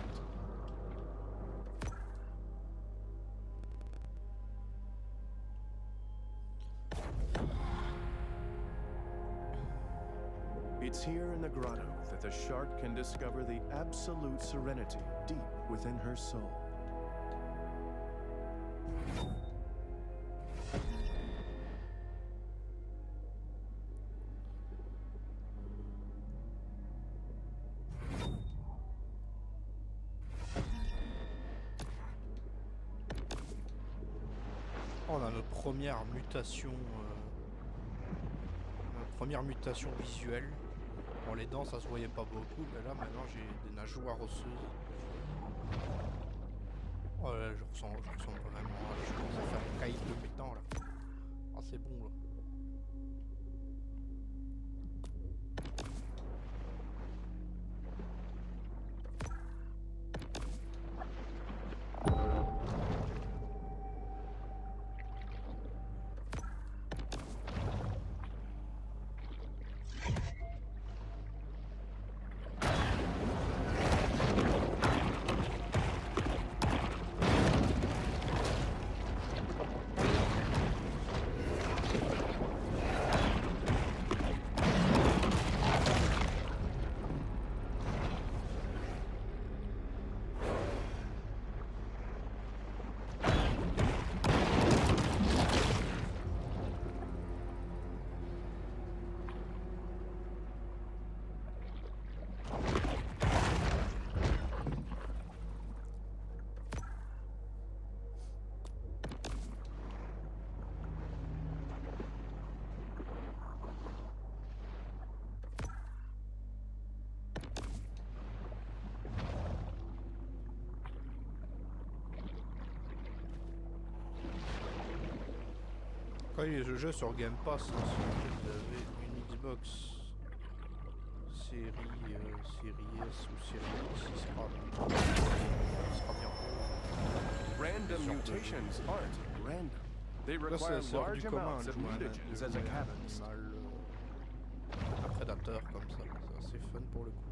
It's here in the grotto that the shark can discover the absolute serenity deep within her soul. On a notre première mutation visuelle. Bon, les dents ça se voyait pas beaucoup, mais là maintenant j'ai des nageoires osseuses. Oh là, je ressens vraiment, je commence à faire une caïd depuis le temps là. Ah c'est bon là. Quand le jeu sur Game Pass, hein, si vous avez une Xbox série S ou série X, il sera bien pour Random mutations aren't random. They là, require c'est hors large du commun amounts de of jouer mutagens as a catalyst. un prédateur comme ça, c'est assez fun pour le coup.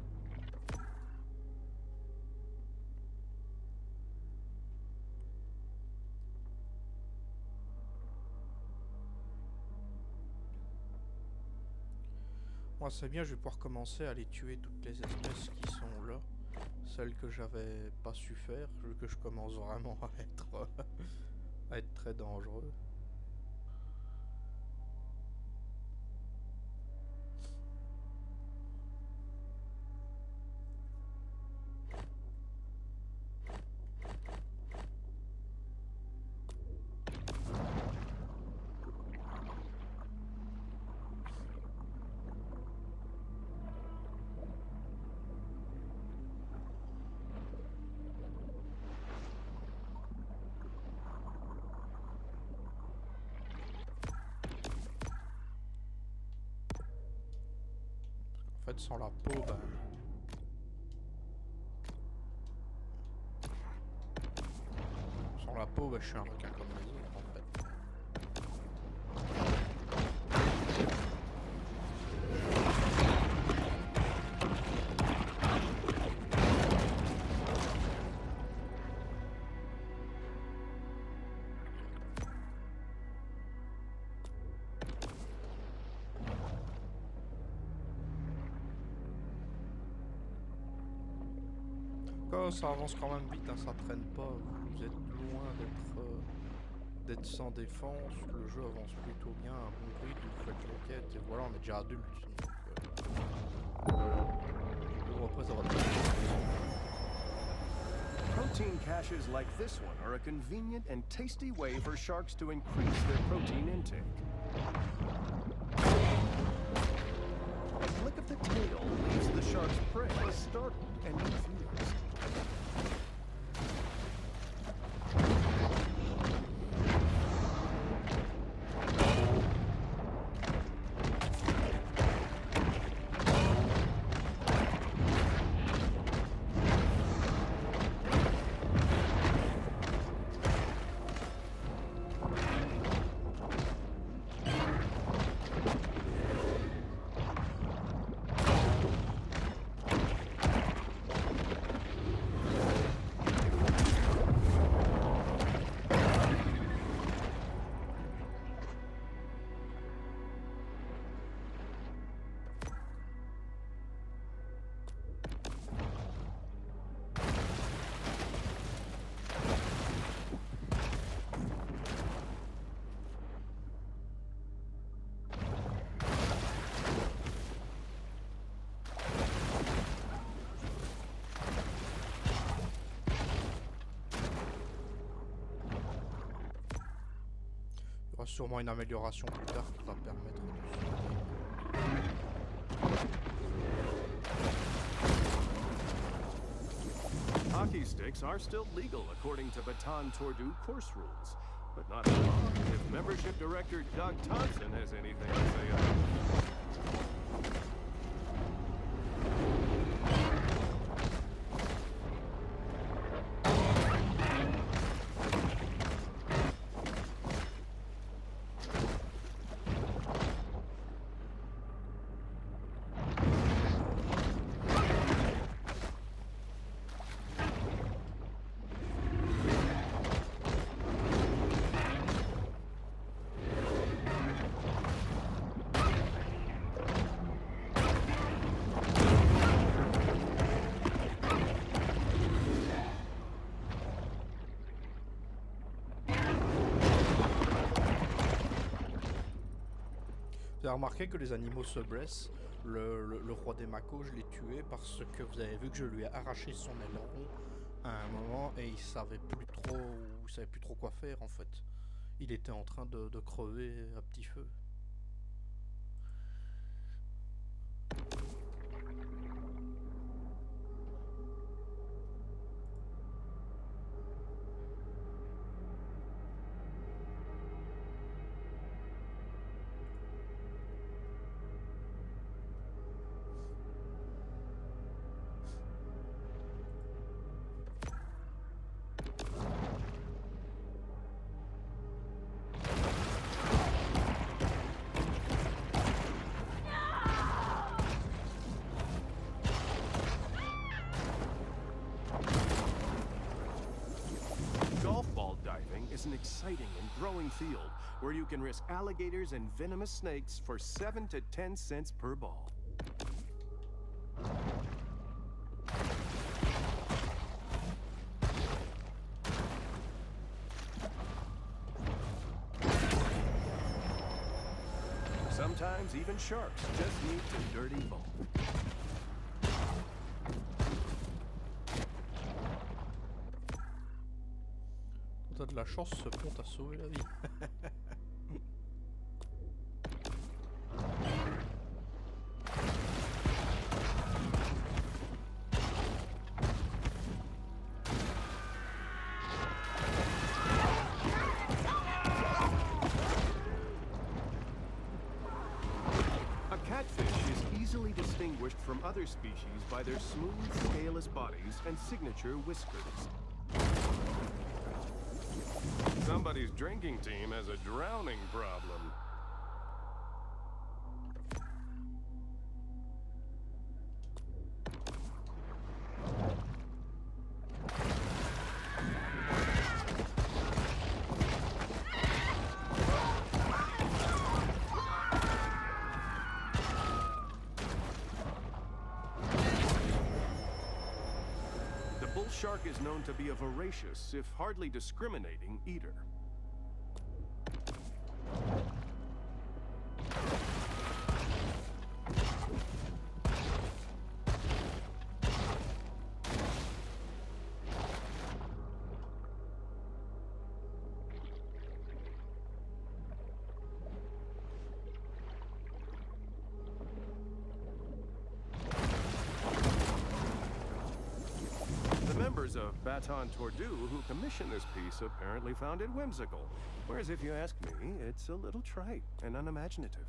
Moi c'est bien, je vais pouvoir commencer à les tuer toutes les espèces qui sont là. Celles que j'avais pas su faire, vu que je commence vraiment à être très dangereux. En fait, sans la peau, ben... Sans la peau, ben, je suis un requin comme les autres, en fait. Ça avance quand même vite, hein, ça traîne pas, vous êtes loin d'être sans défense, le jeu avance plutôt bien, un bon rythme, vous faites les quêtes, et voilà, on est déjà adulte, donc après ça va être... Protein caches like this one are a convenient and tasty way for sharks to increase their protein intake. A flick of the tail leaves the shark's prey startled and confused. Il y aura sûrement une amélioration plus tard qui va permettre de Hockey sticks are still legal according to Baton Tordu course rules, but not for long if membership director Doug Thompson has anything to say about it. Vous avez remarqué que les animaux se blessent. Le roi des macos, je l'ai tué parce que vous avez vu que je lui ai arraché son aileron à un moment et il savait plus trop quoi faire en fait. Il était en train de crever à petit feu. Is an exciting and growing field where you can risk alligators and venomous snakes for 7 to 10 cents per ball. Sometimes even sharks just need to dirty vault. T'as de la chance, ce pont t'a sauvé la vie. A catfish is easily distinguished from other species by their smooth, scaleless bodies and signature whiskers. Somebody's drinking team has a drowning problem. The bull shark is known to be a voracious, if hardly discriminating, eater. Matan Tordu, who commissioned this piece, apparently found it whimsical. Whereas if you ask me, it's a little trite and unimaginative.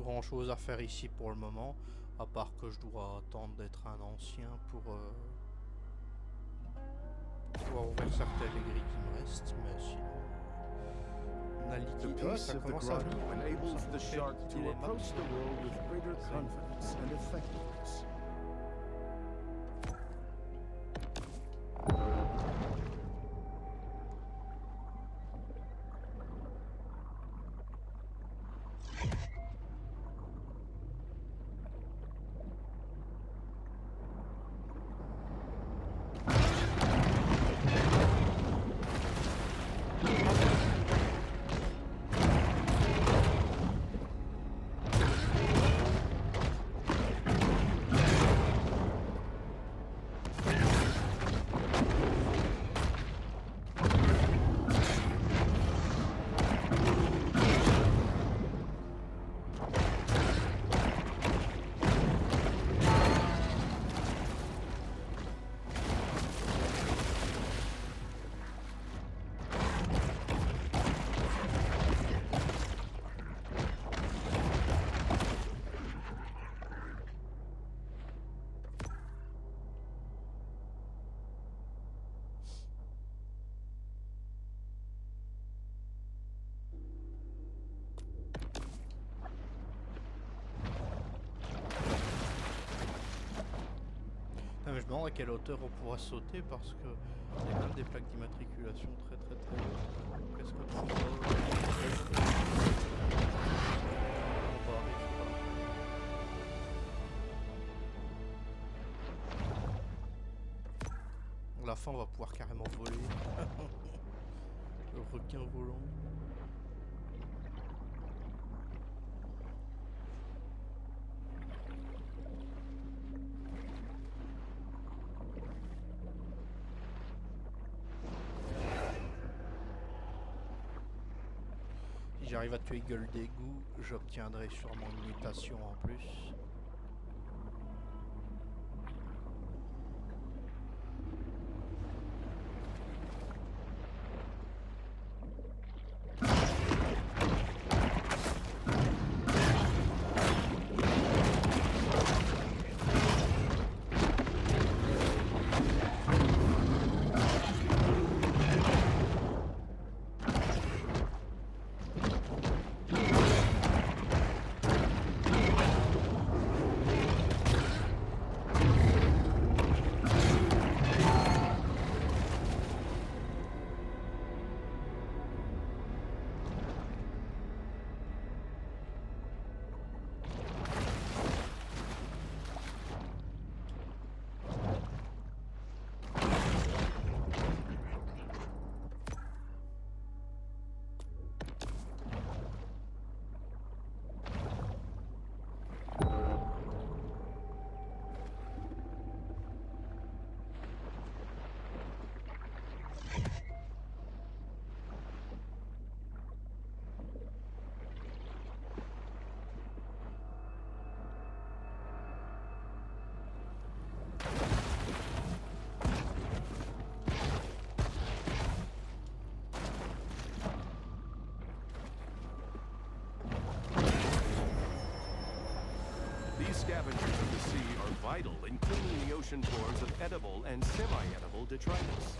grand chose à faire ici pour le moment, à part que je dois attendre d'être un ancien pour ouvrir certaines grilles qui me restent, mais sinon on a The liquide. peace Ça of the commence à grotto venir, hein. enables Ça the fait shark liquider to les approach maps. the world with greater confidence and effectiveness. Ah, mais je me demande à quelle hauteur on pourra sauter parce que il y a quand même des plaques d'immatriculation très hautes. Qu'est-ce que tu fais? On va arriver pas. À la fin on va pouvoir carrément voler. Le requin volant. Si j'arrive à tuer Gueule d'égout, j'obtiendrai sûrement une mutation en plus. These scavengers of the sea are vital in cleaning the ocean floors of edible and semi-edible detritus.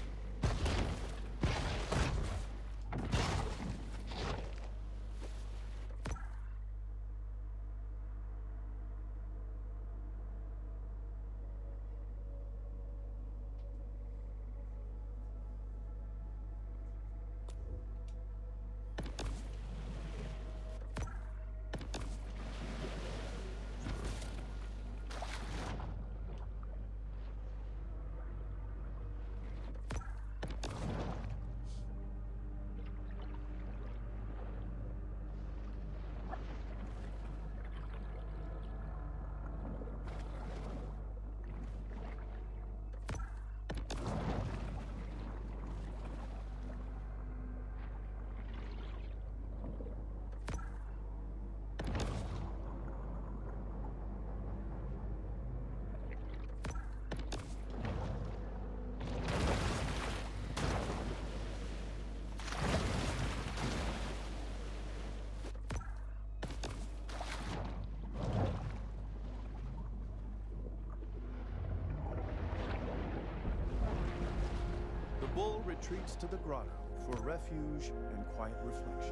retreats to the grotto for refuge and quiet reflection.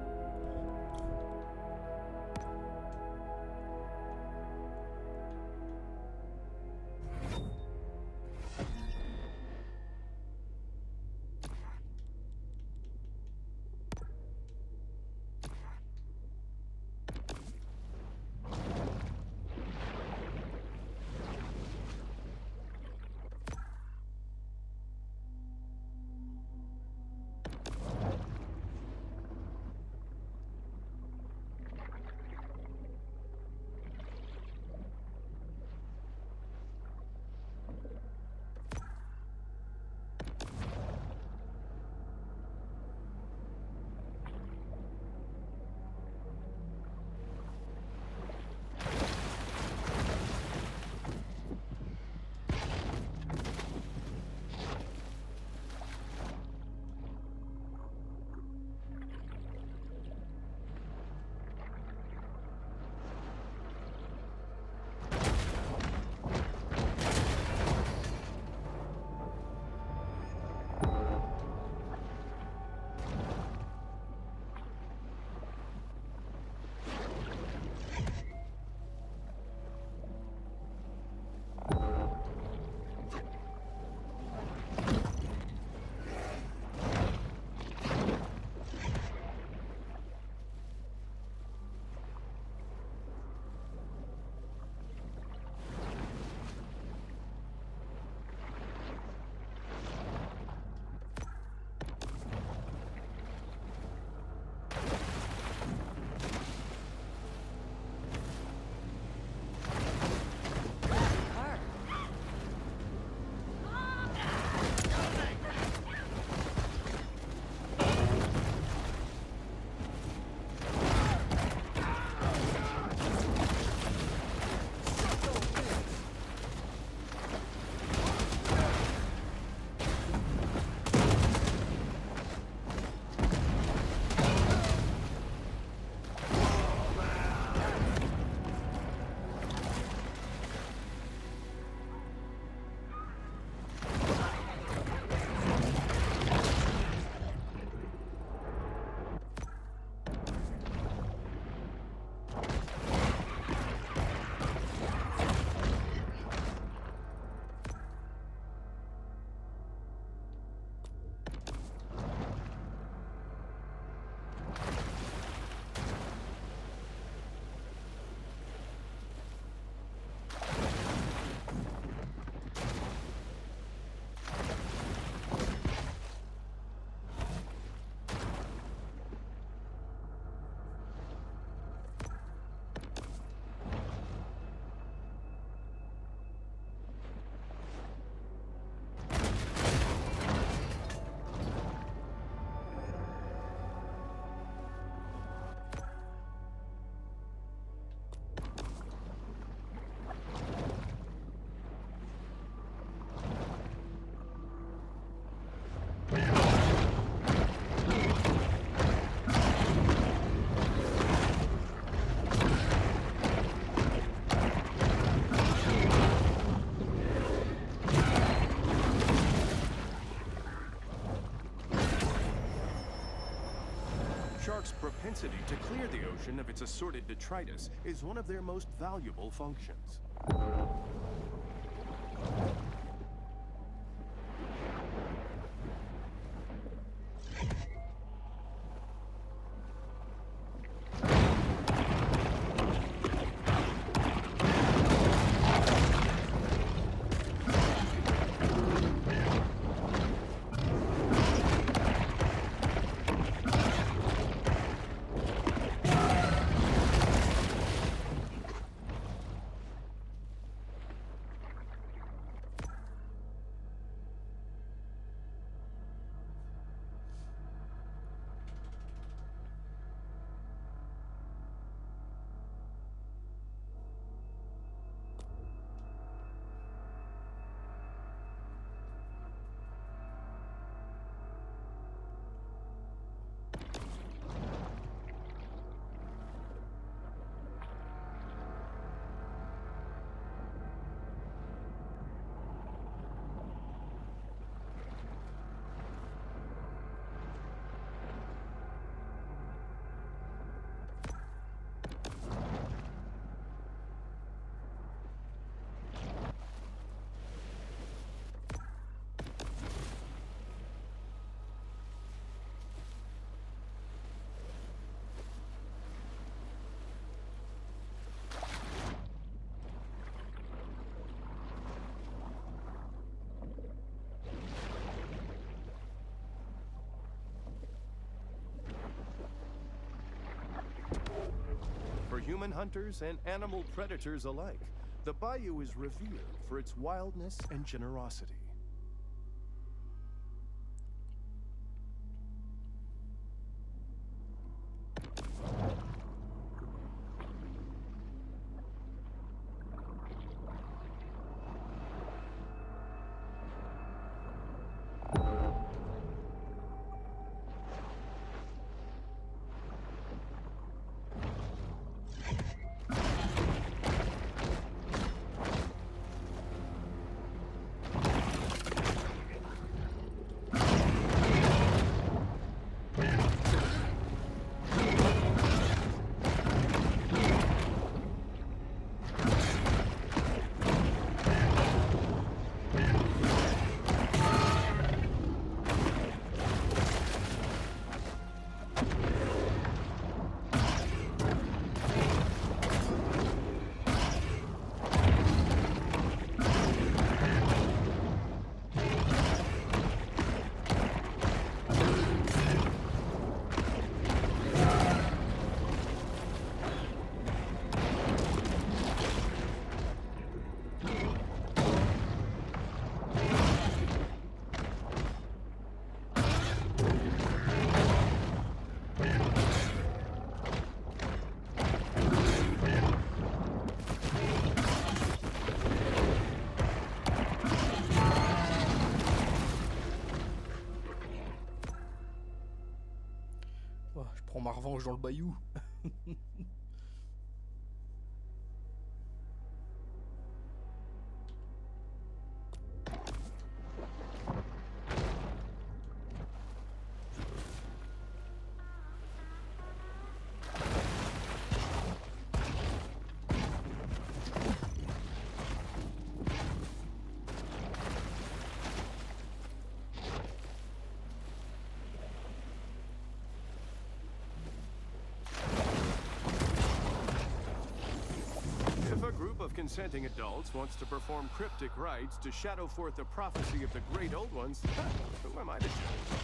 Sharks' propensity to clear the ocean of its assorted detritus is one of their most valuable functions. salmon hunters and animal predators alike. The bayou is revered for its wildness and generosity. Ma revanche dans le bayou. Consenting adults wants to perform cryptic rites to shadow forth the prophecy of the great old ones. Who am I to judge?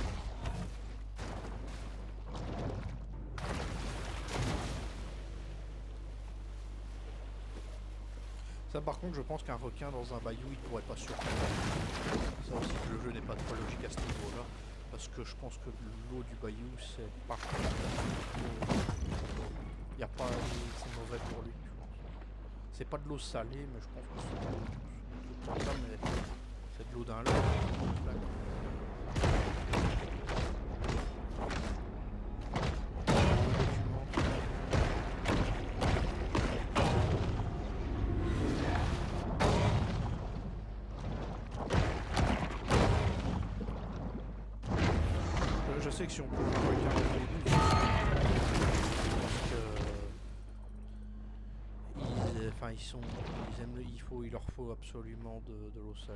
Ça par contre je pense qu'un requin dans un bayou il pourrait pas surprendre. Ça aussi que le jeu n'est pas trop logique à ce niveau là. Parce que je pense que l'eau du bayou c'est pas... Y a pas... c'est mauvais pour lui. C'est pas de l'eau salée, mais je pense que c'est de l'eau, mais c'est de l'eau d'un lac. Je sais que si on peut il leur faut absolument de l'eau salée.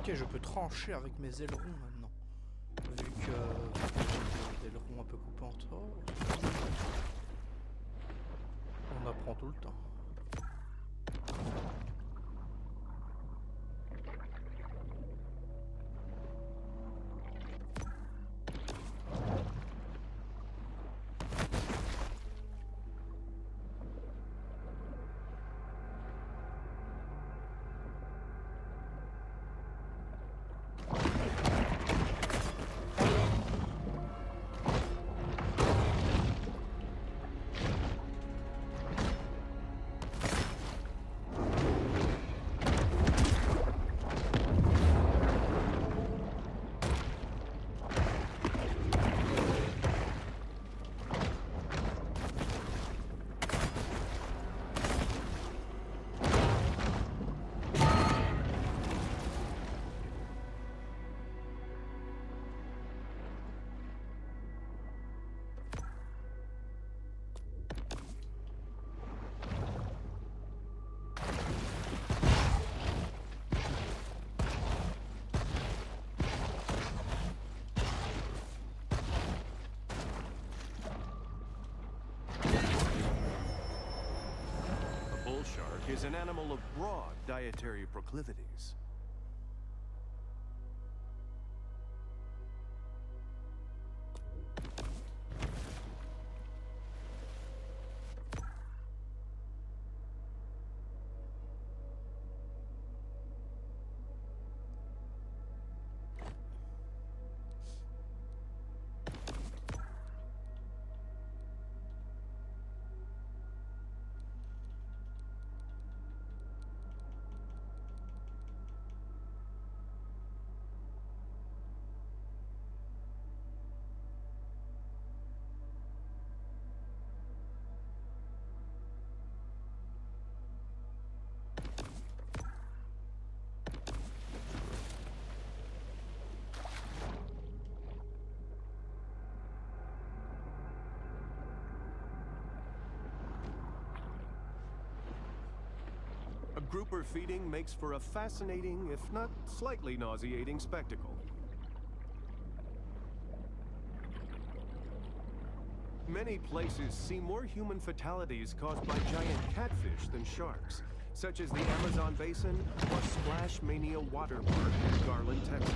Ok, je peux trancher avec mes ailerons maintenant. Vu que j'ai des ailerons un peu coupés en tort. On apprend tout le temps. Shark is an animal of broad dietary proclivities. Grouper feeding makes for a fascinating, if not slightly nauseating, spectacle. Many places see more human fatalities caused by giant catfish than sharks, such as the Amazon Basin or Splash Mania Water Park in Garland, Texas.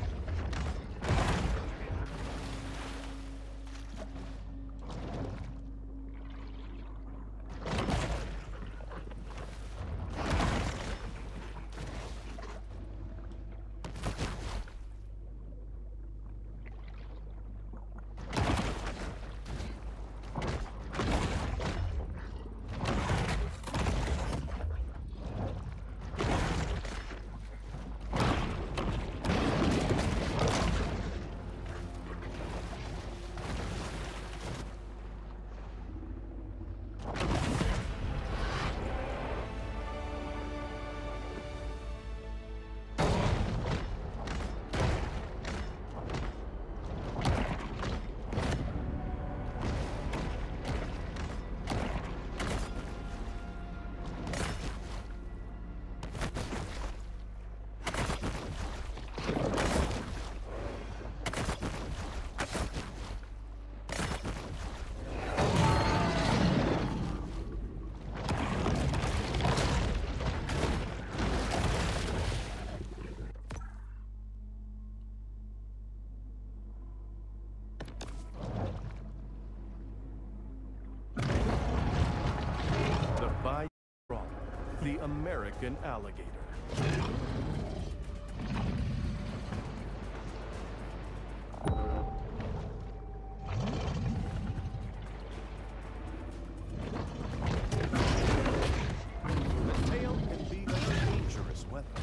The American alligator. The tail can be a dangerous weapon.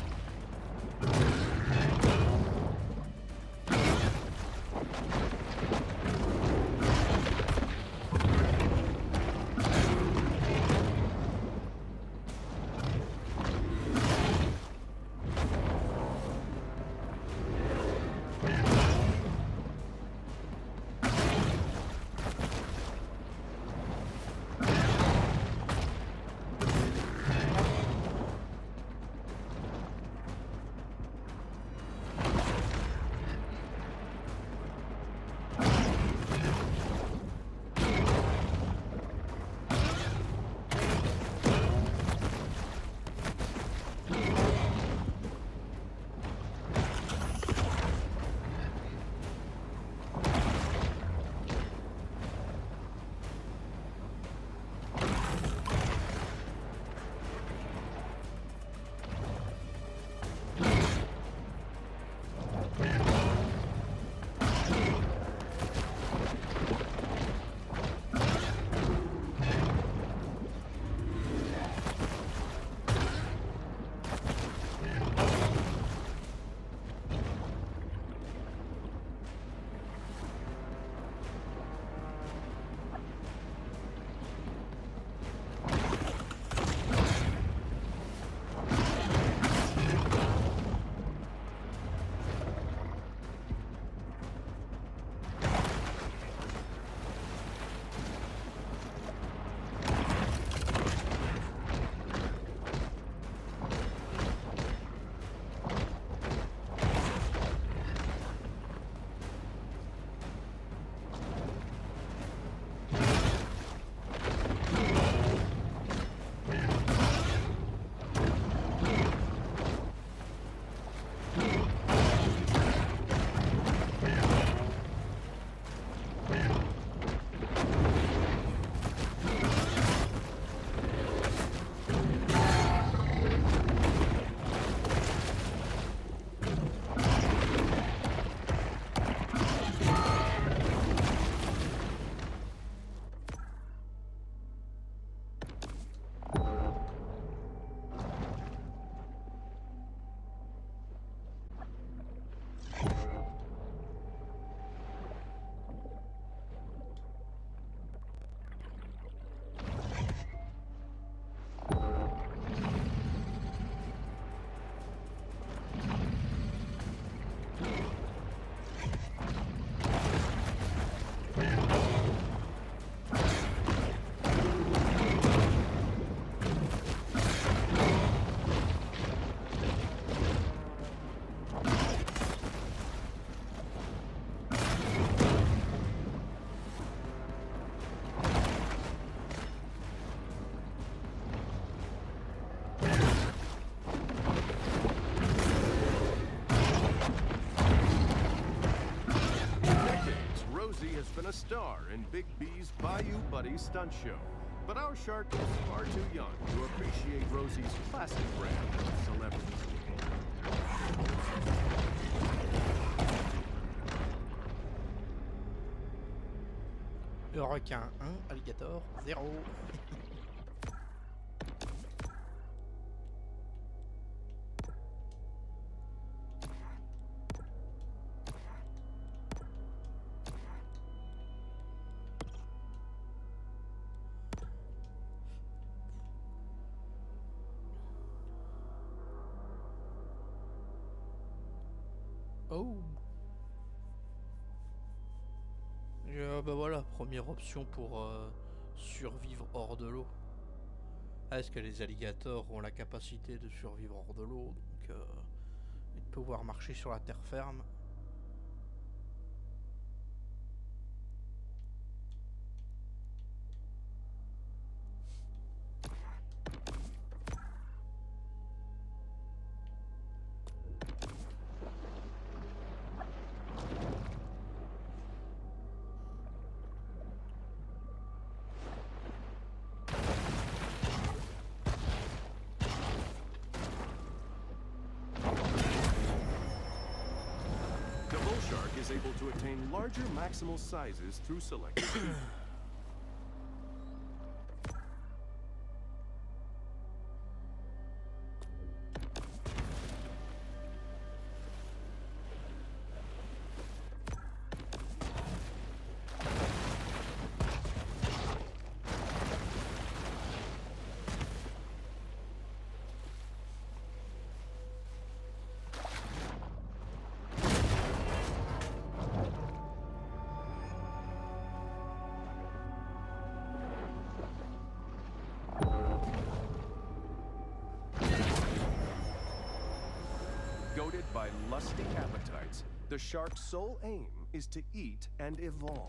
star in Big B's Bayou Buddy stunt show. But our shark is far too young to appreciate Rosie's classic brand of celebrity. Le requin 1, alligator 0. Oh. Bah voilà, première option pour survivre hors de l'eau. Est-ce que les alligators ont la capacité de survivre hors de l'eau, donc et de pouvoir marcher sur la terre ferme? The bull shark is able to attain larger maximal sizes through selective feeding. Goaded by lusty appetites, the shark's sole aim is to eat and evolve.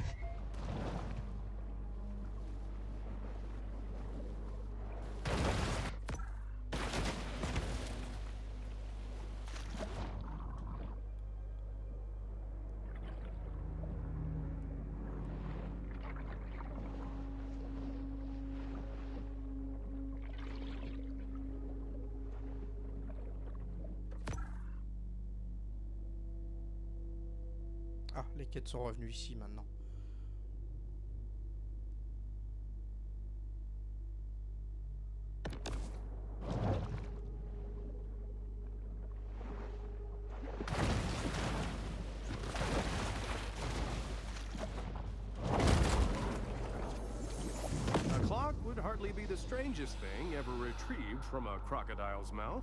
Ah, les quêtes sont revenues ici maintenant. A clock would hardly be the strangest thing ever retrieved from a crocodile's mouth.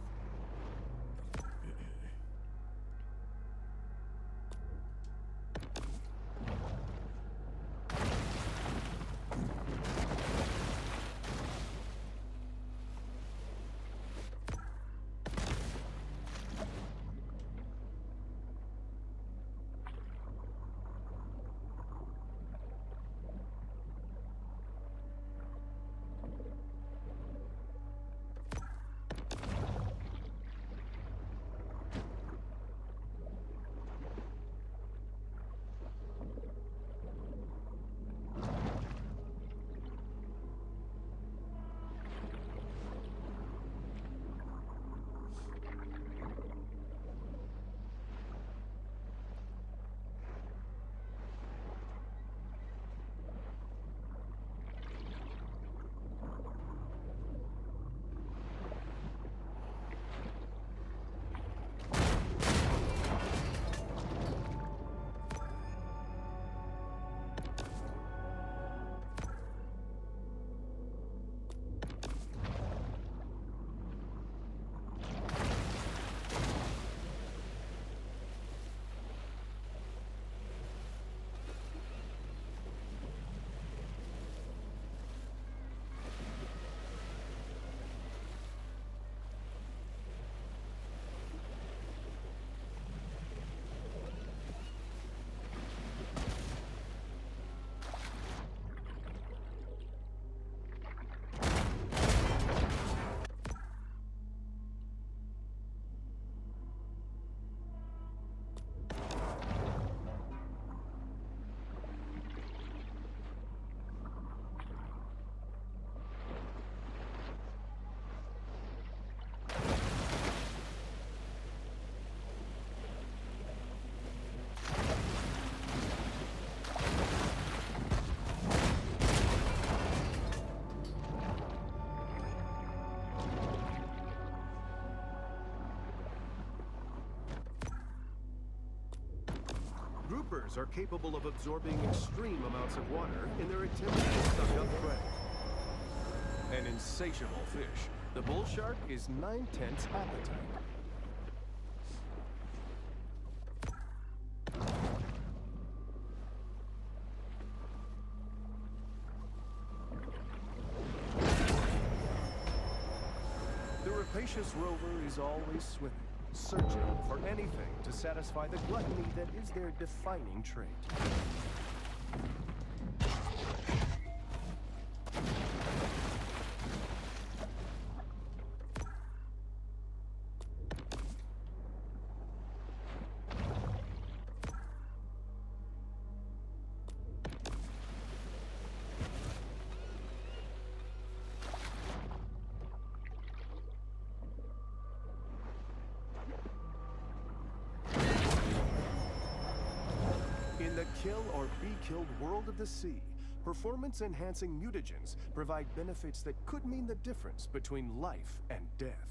swimmers are capable of absorbing extreme amounts of water in their attempt to suck up prey. An insatiable fish, the bull shark is 9/10 appetite. The rapacious rover is always swimming, searching for anything to satisfy the gluttony that is their defining trait. In the kill or be killed world of the sea, performance-enhancing mutagens provide benefits that could mean the difference between life and death.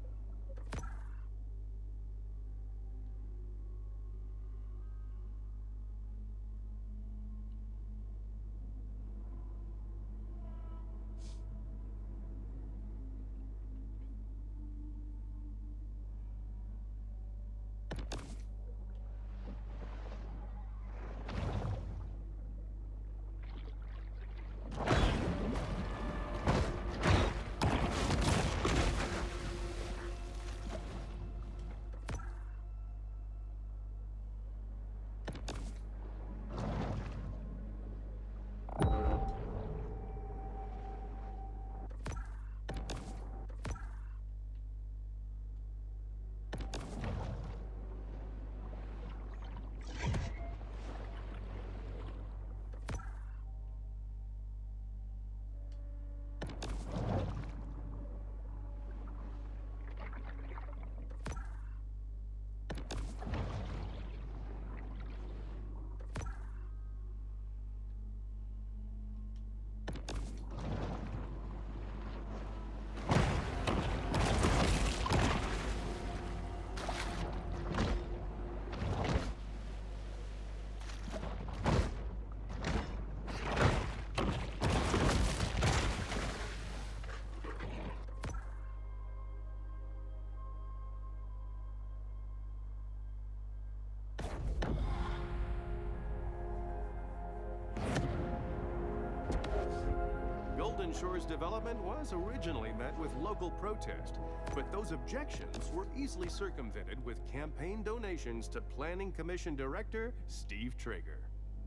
Golden Shore's development was originally met with local protest, but those objections were easily circumvented with campaign donations to Planning Commission Director Steve Traeger.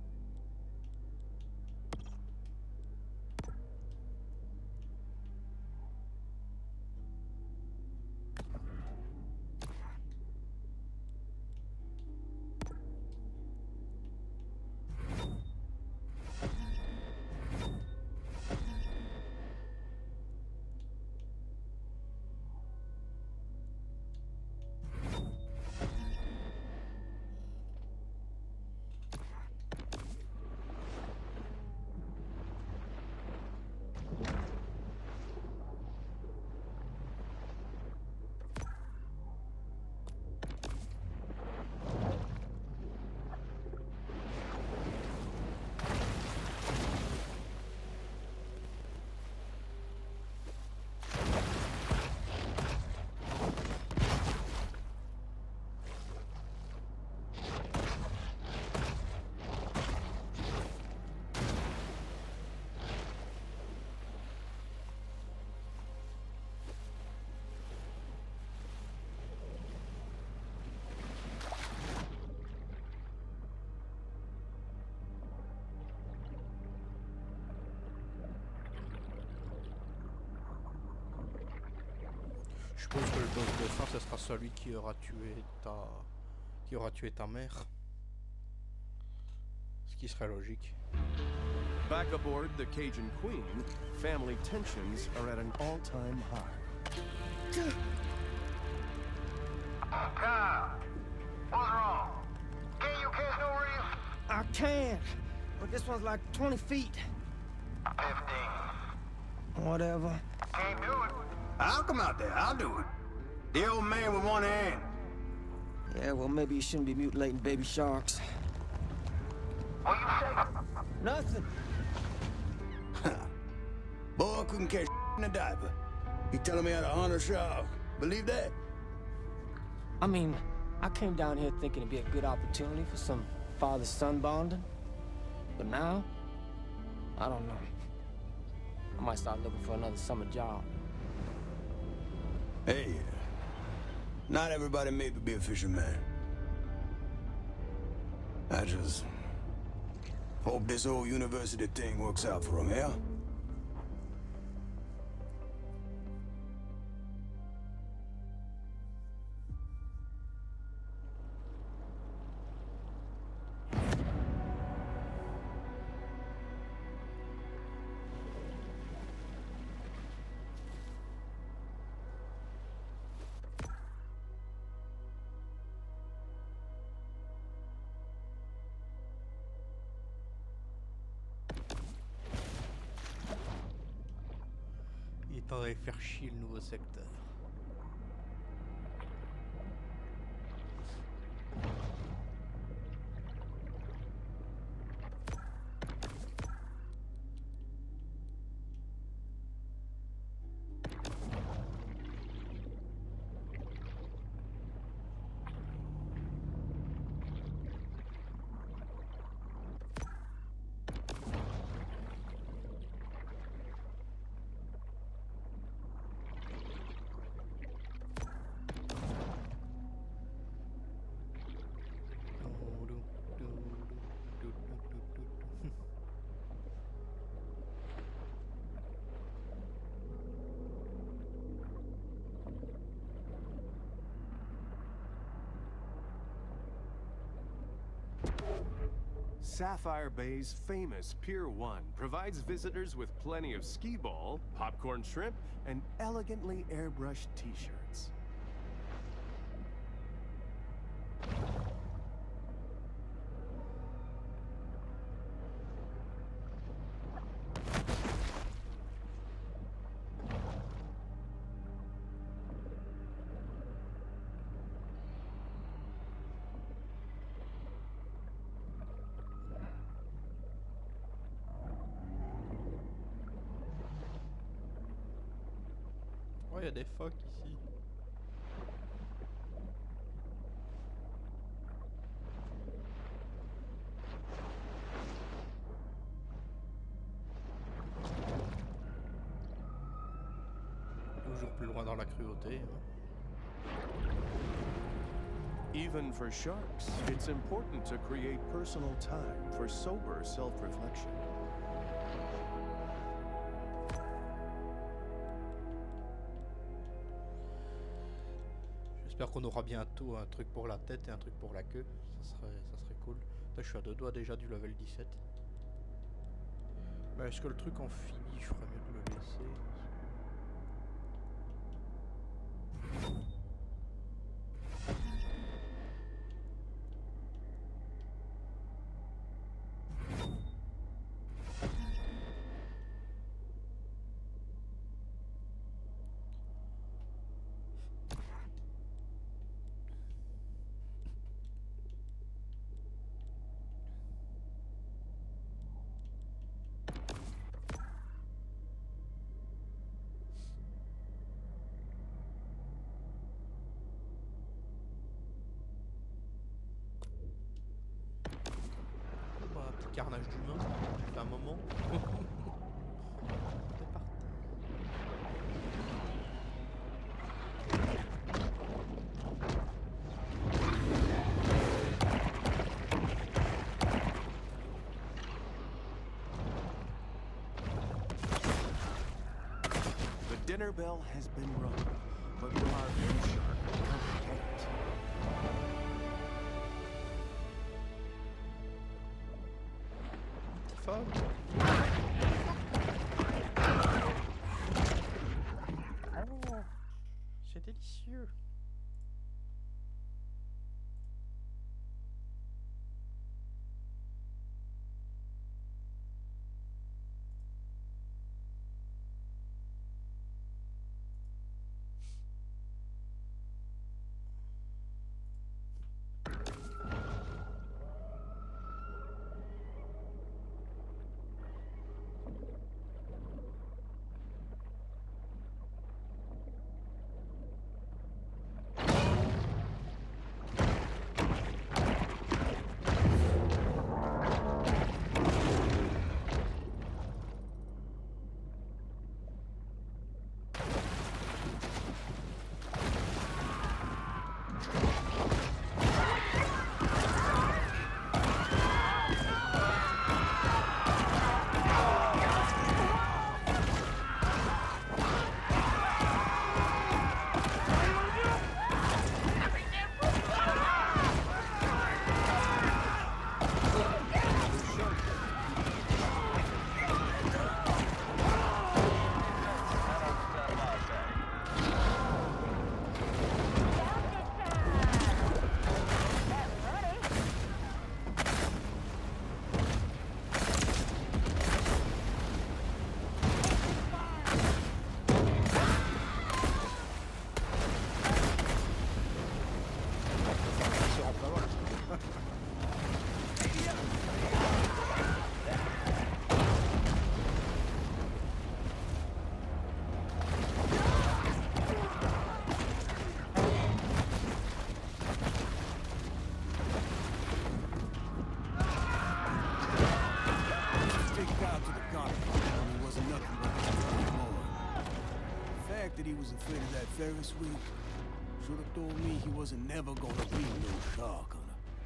Je suppose que le boss de fin, ce sera celui qui aura tué ta mère. Ce qui serait logique. Back aboard the Cajun Queen, family tensions are at an all-time high. Kyle, what's wrong? Can you catch no reef? I can, but this one's like 20 feet. 15. Whatever. Can't do it. I'll come out there. I'll do it. The old man with one hand. Yeah, well, maybe you shouldn't be mutilating baby sharks. What you say? Nothing. Boy couldn't catch in a diaper. He telling me how to hunt a shark. Believe that? I mean, I came down here thinking it'd be a good opportunity for some father-son bonding. But now, I don't know. I might start looking for another summer job. Hey, not everybody made to be a fisherman. I just hope this whole university thing works out for him, yeah? Il est temps d'aller faire chier le nouveau secteur. Sapphire Bay's famous Pier 1 provides visitors with plenty of skee ball, popcorn shrimp, and elegantly airbrushed t-shirts. Oh, il y a des phoques ici. Toujours plus loin dans la cruauté. Even for sharks, it's important to create personal time for sober self-reflection. J'espère qu'on aura bientôt un truc pour la tête et un truc pour la queue. Ça serait cool. Là, je suis à 2 doigts déjà du level 17. Mais est-ce que le truc amphibie, je ferais mieux de le laisser? Carnage d'humain, c'est un moment. C'est parti. The dinner bell has been rung, but will our new shark comprehend it? Oh, c'est délicieux. wasn't nothing but a strong boy. The fact that he was afraid of that Ferris wheel should have told me he wasn't never gonna be no shark hunter.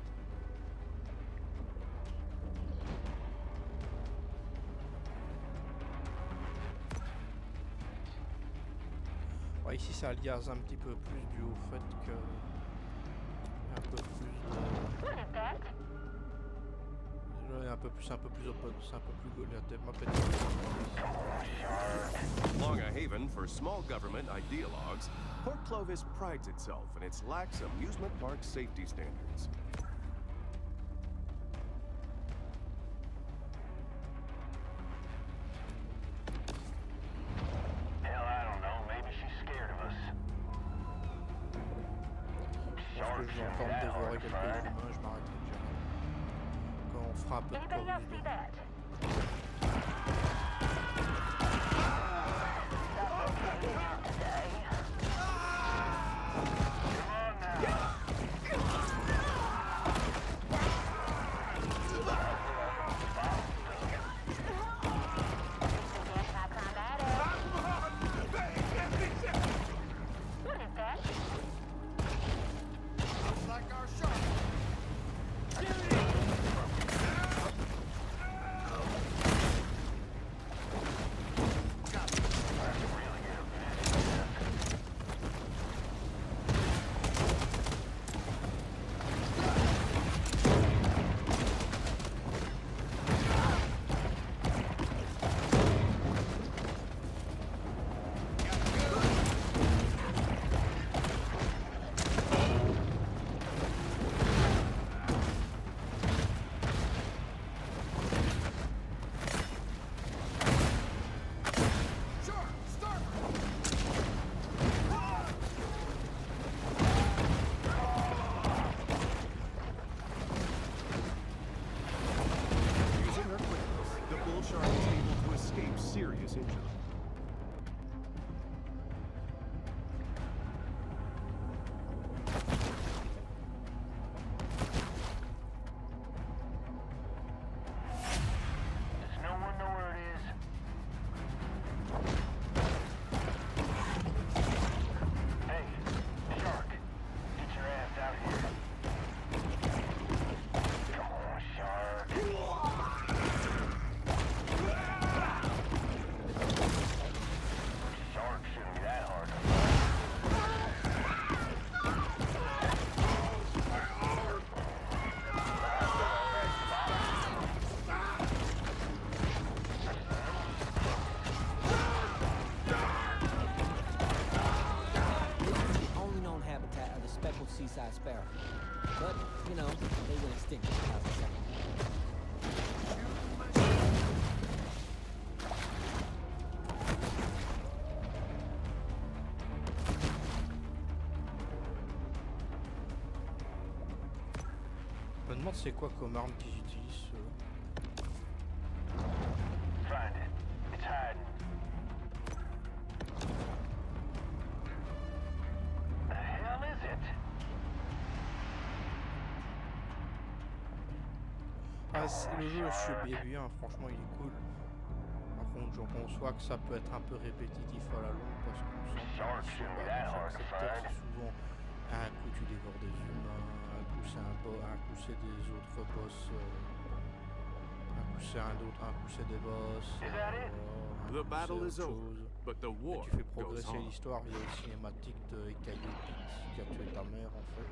Ouais, ici ça aliase un petit peu plus dû au fait que un peu plus What is that? un peu plus open, c'est un peu plus Long a haven for small government ideologues, Port Clovis prides itself in its lax amusement park safety standards. Hell, I don't know. Maybe she's scared of us. Lorsque je vais encore me dévorer quelques humains, je m'arrêterai déjà. Quand on fera un peu de Anybody else see corrige. that? What is that? Looks like our shark. Shark, starboard. Using her quickness, the bull shark is able to escape serious injury. Does no one know where it is? Hey, shark, get your ass out here. Come on, shark. Shark shouldn't be that hard to find. This is the only known habitat of the speckled seaside sparrow. But, you know, they went extinct in 2007. Je me demande c'est quoi comme arme qu'ils utilisent. Find it. It's hiding. The hell is it? Ah, le jeu est bien, franchement il est cool. Par contre je conçois que ça peut être un peu répétitif à la longue parce qu'on sent que dans chaque secteur c'est souvent un coup tu dévores des humains, un coup c'est des autres boss, un coup c'est un coup c'est des boss, The un coup battle c'est is autre over, chose. but the Et war tu fais goes progresser on. l'histoire via une cinématique de Ekayo Pete qui a tué ta mère en fait.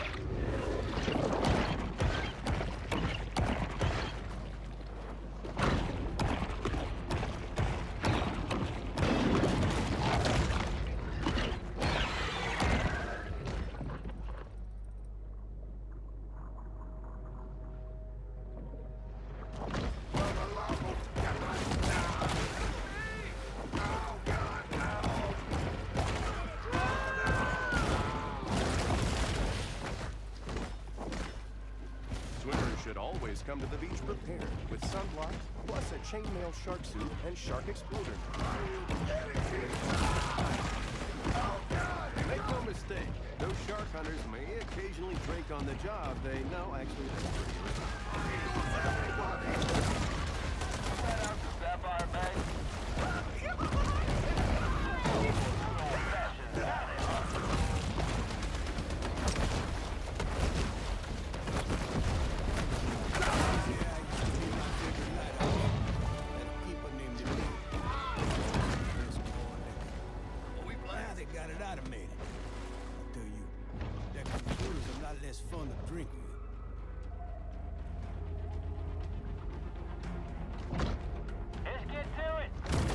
Swimmers should always come to the beach prepared with sunblock, plus a chainmail shark suit and shark exploder. Make no mistake, those shark hunters may occasionally drink on the job. They know actually that's pretty risky. Sapphire Bay. drink with. Let's get to it.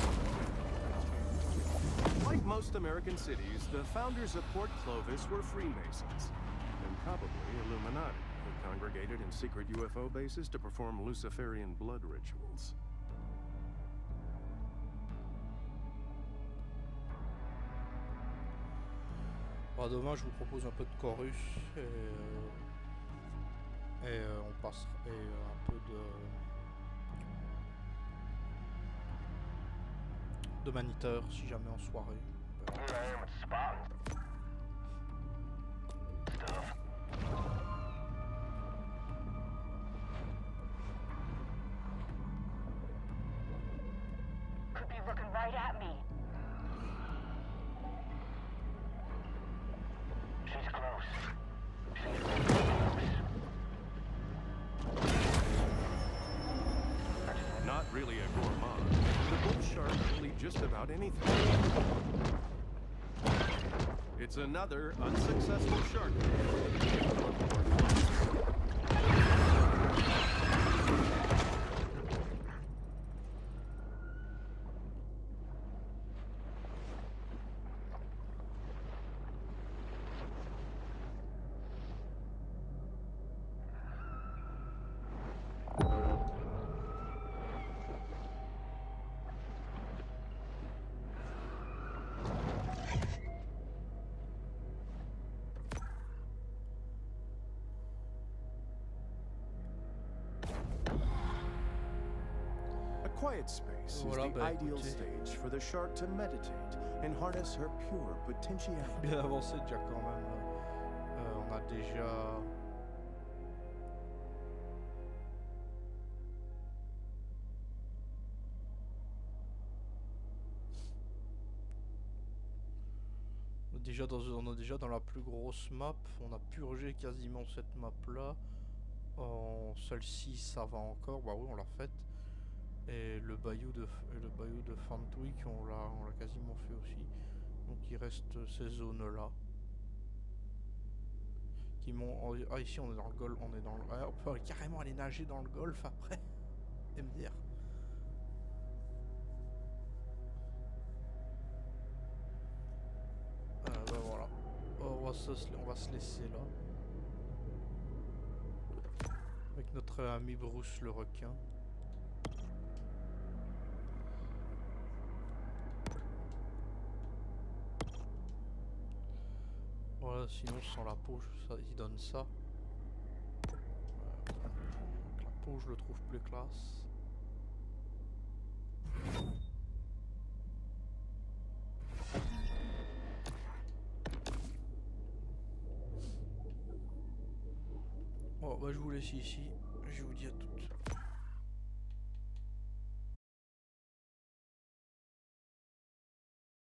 Like most American cities, the founders of Port Clovis were Freemasons, and probably Illuminati, who congregated in secret UFO bases to perform Luciferian blood rituals. Bon, demain, je vous propose un peu de chorus et on passe un peu de maniteur si jamais en soirée. Here I am at Spartan. Stuff. Could be looking right at me. She's close. She's really close. Not really a gourmand, the bull shark will eat just about anything. It's another unsuccessful shark. Quiet space Voilà, is the bah, ideal écoutez. stage for the shark to meditate and harness her pure potentiality. Bien avancé déjà quand même. On a déjà... on est déjà dans la plus grosse map. On a purgé quasiment cette map là. Celle-ci ça va encore. Bah oui, on l'a faite. Et le bayou de Fantwick on l'a quasiment fait aussi. Donc il reste ces zones là qui m'ont... Ah, ici on est dans le golfe, on est dans le... Ah, on peut carrément aller nager dans le golfe après. MDR. Ben voilà. On va se laisser là. Avec notre ami Bruce le requin. Voilà, sinon sans la peau, il donne ça. La peau, je le trouve plus classe. Bon, bah je vous laisse ici. Je vous dis à toutes.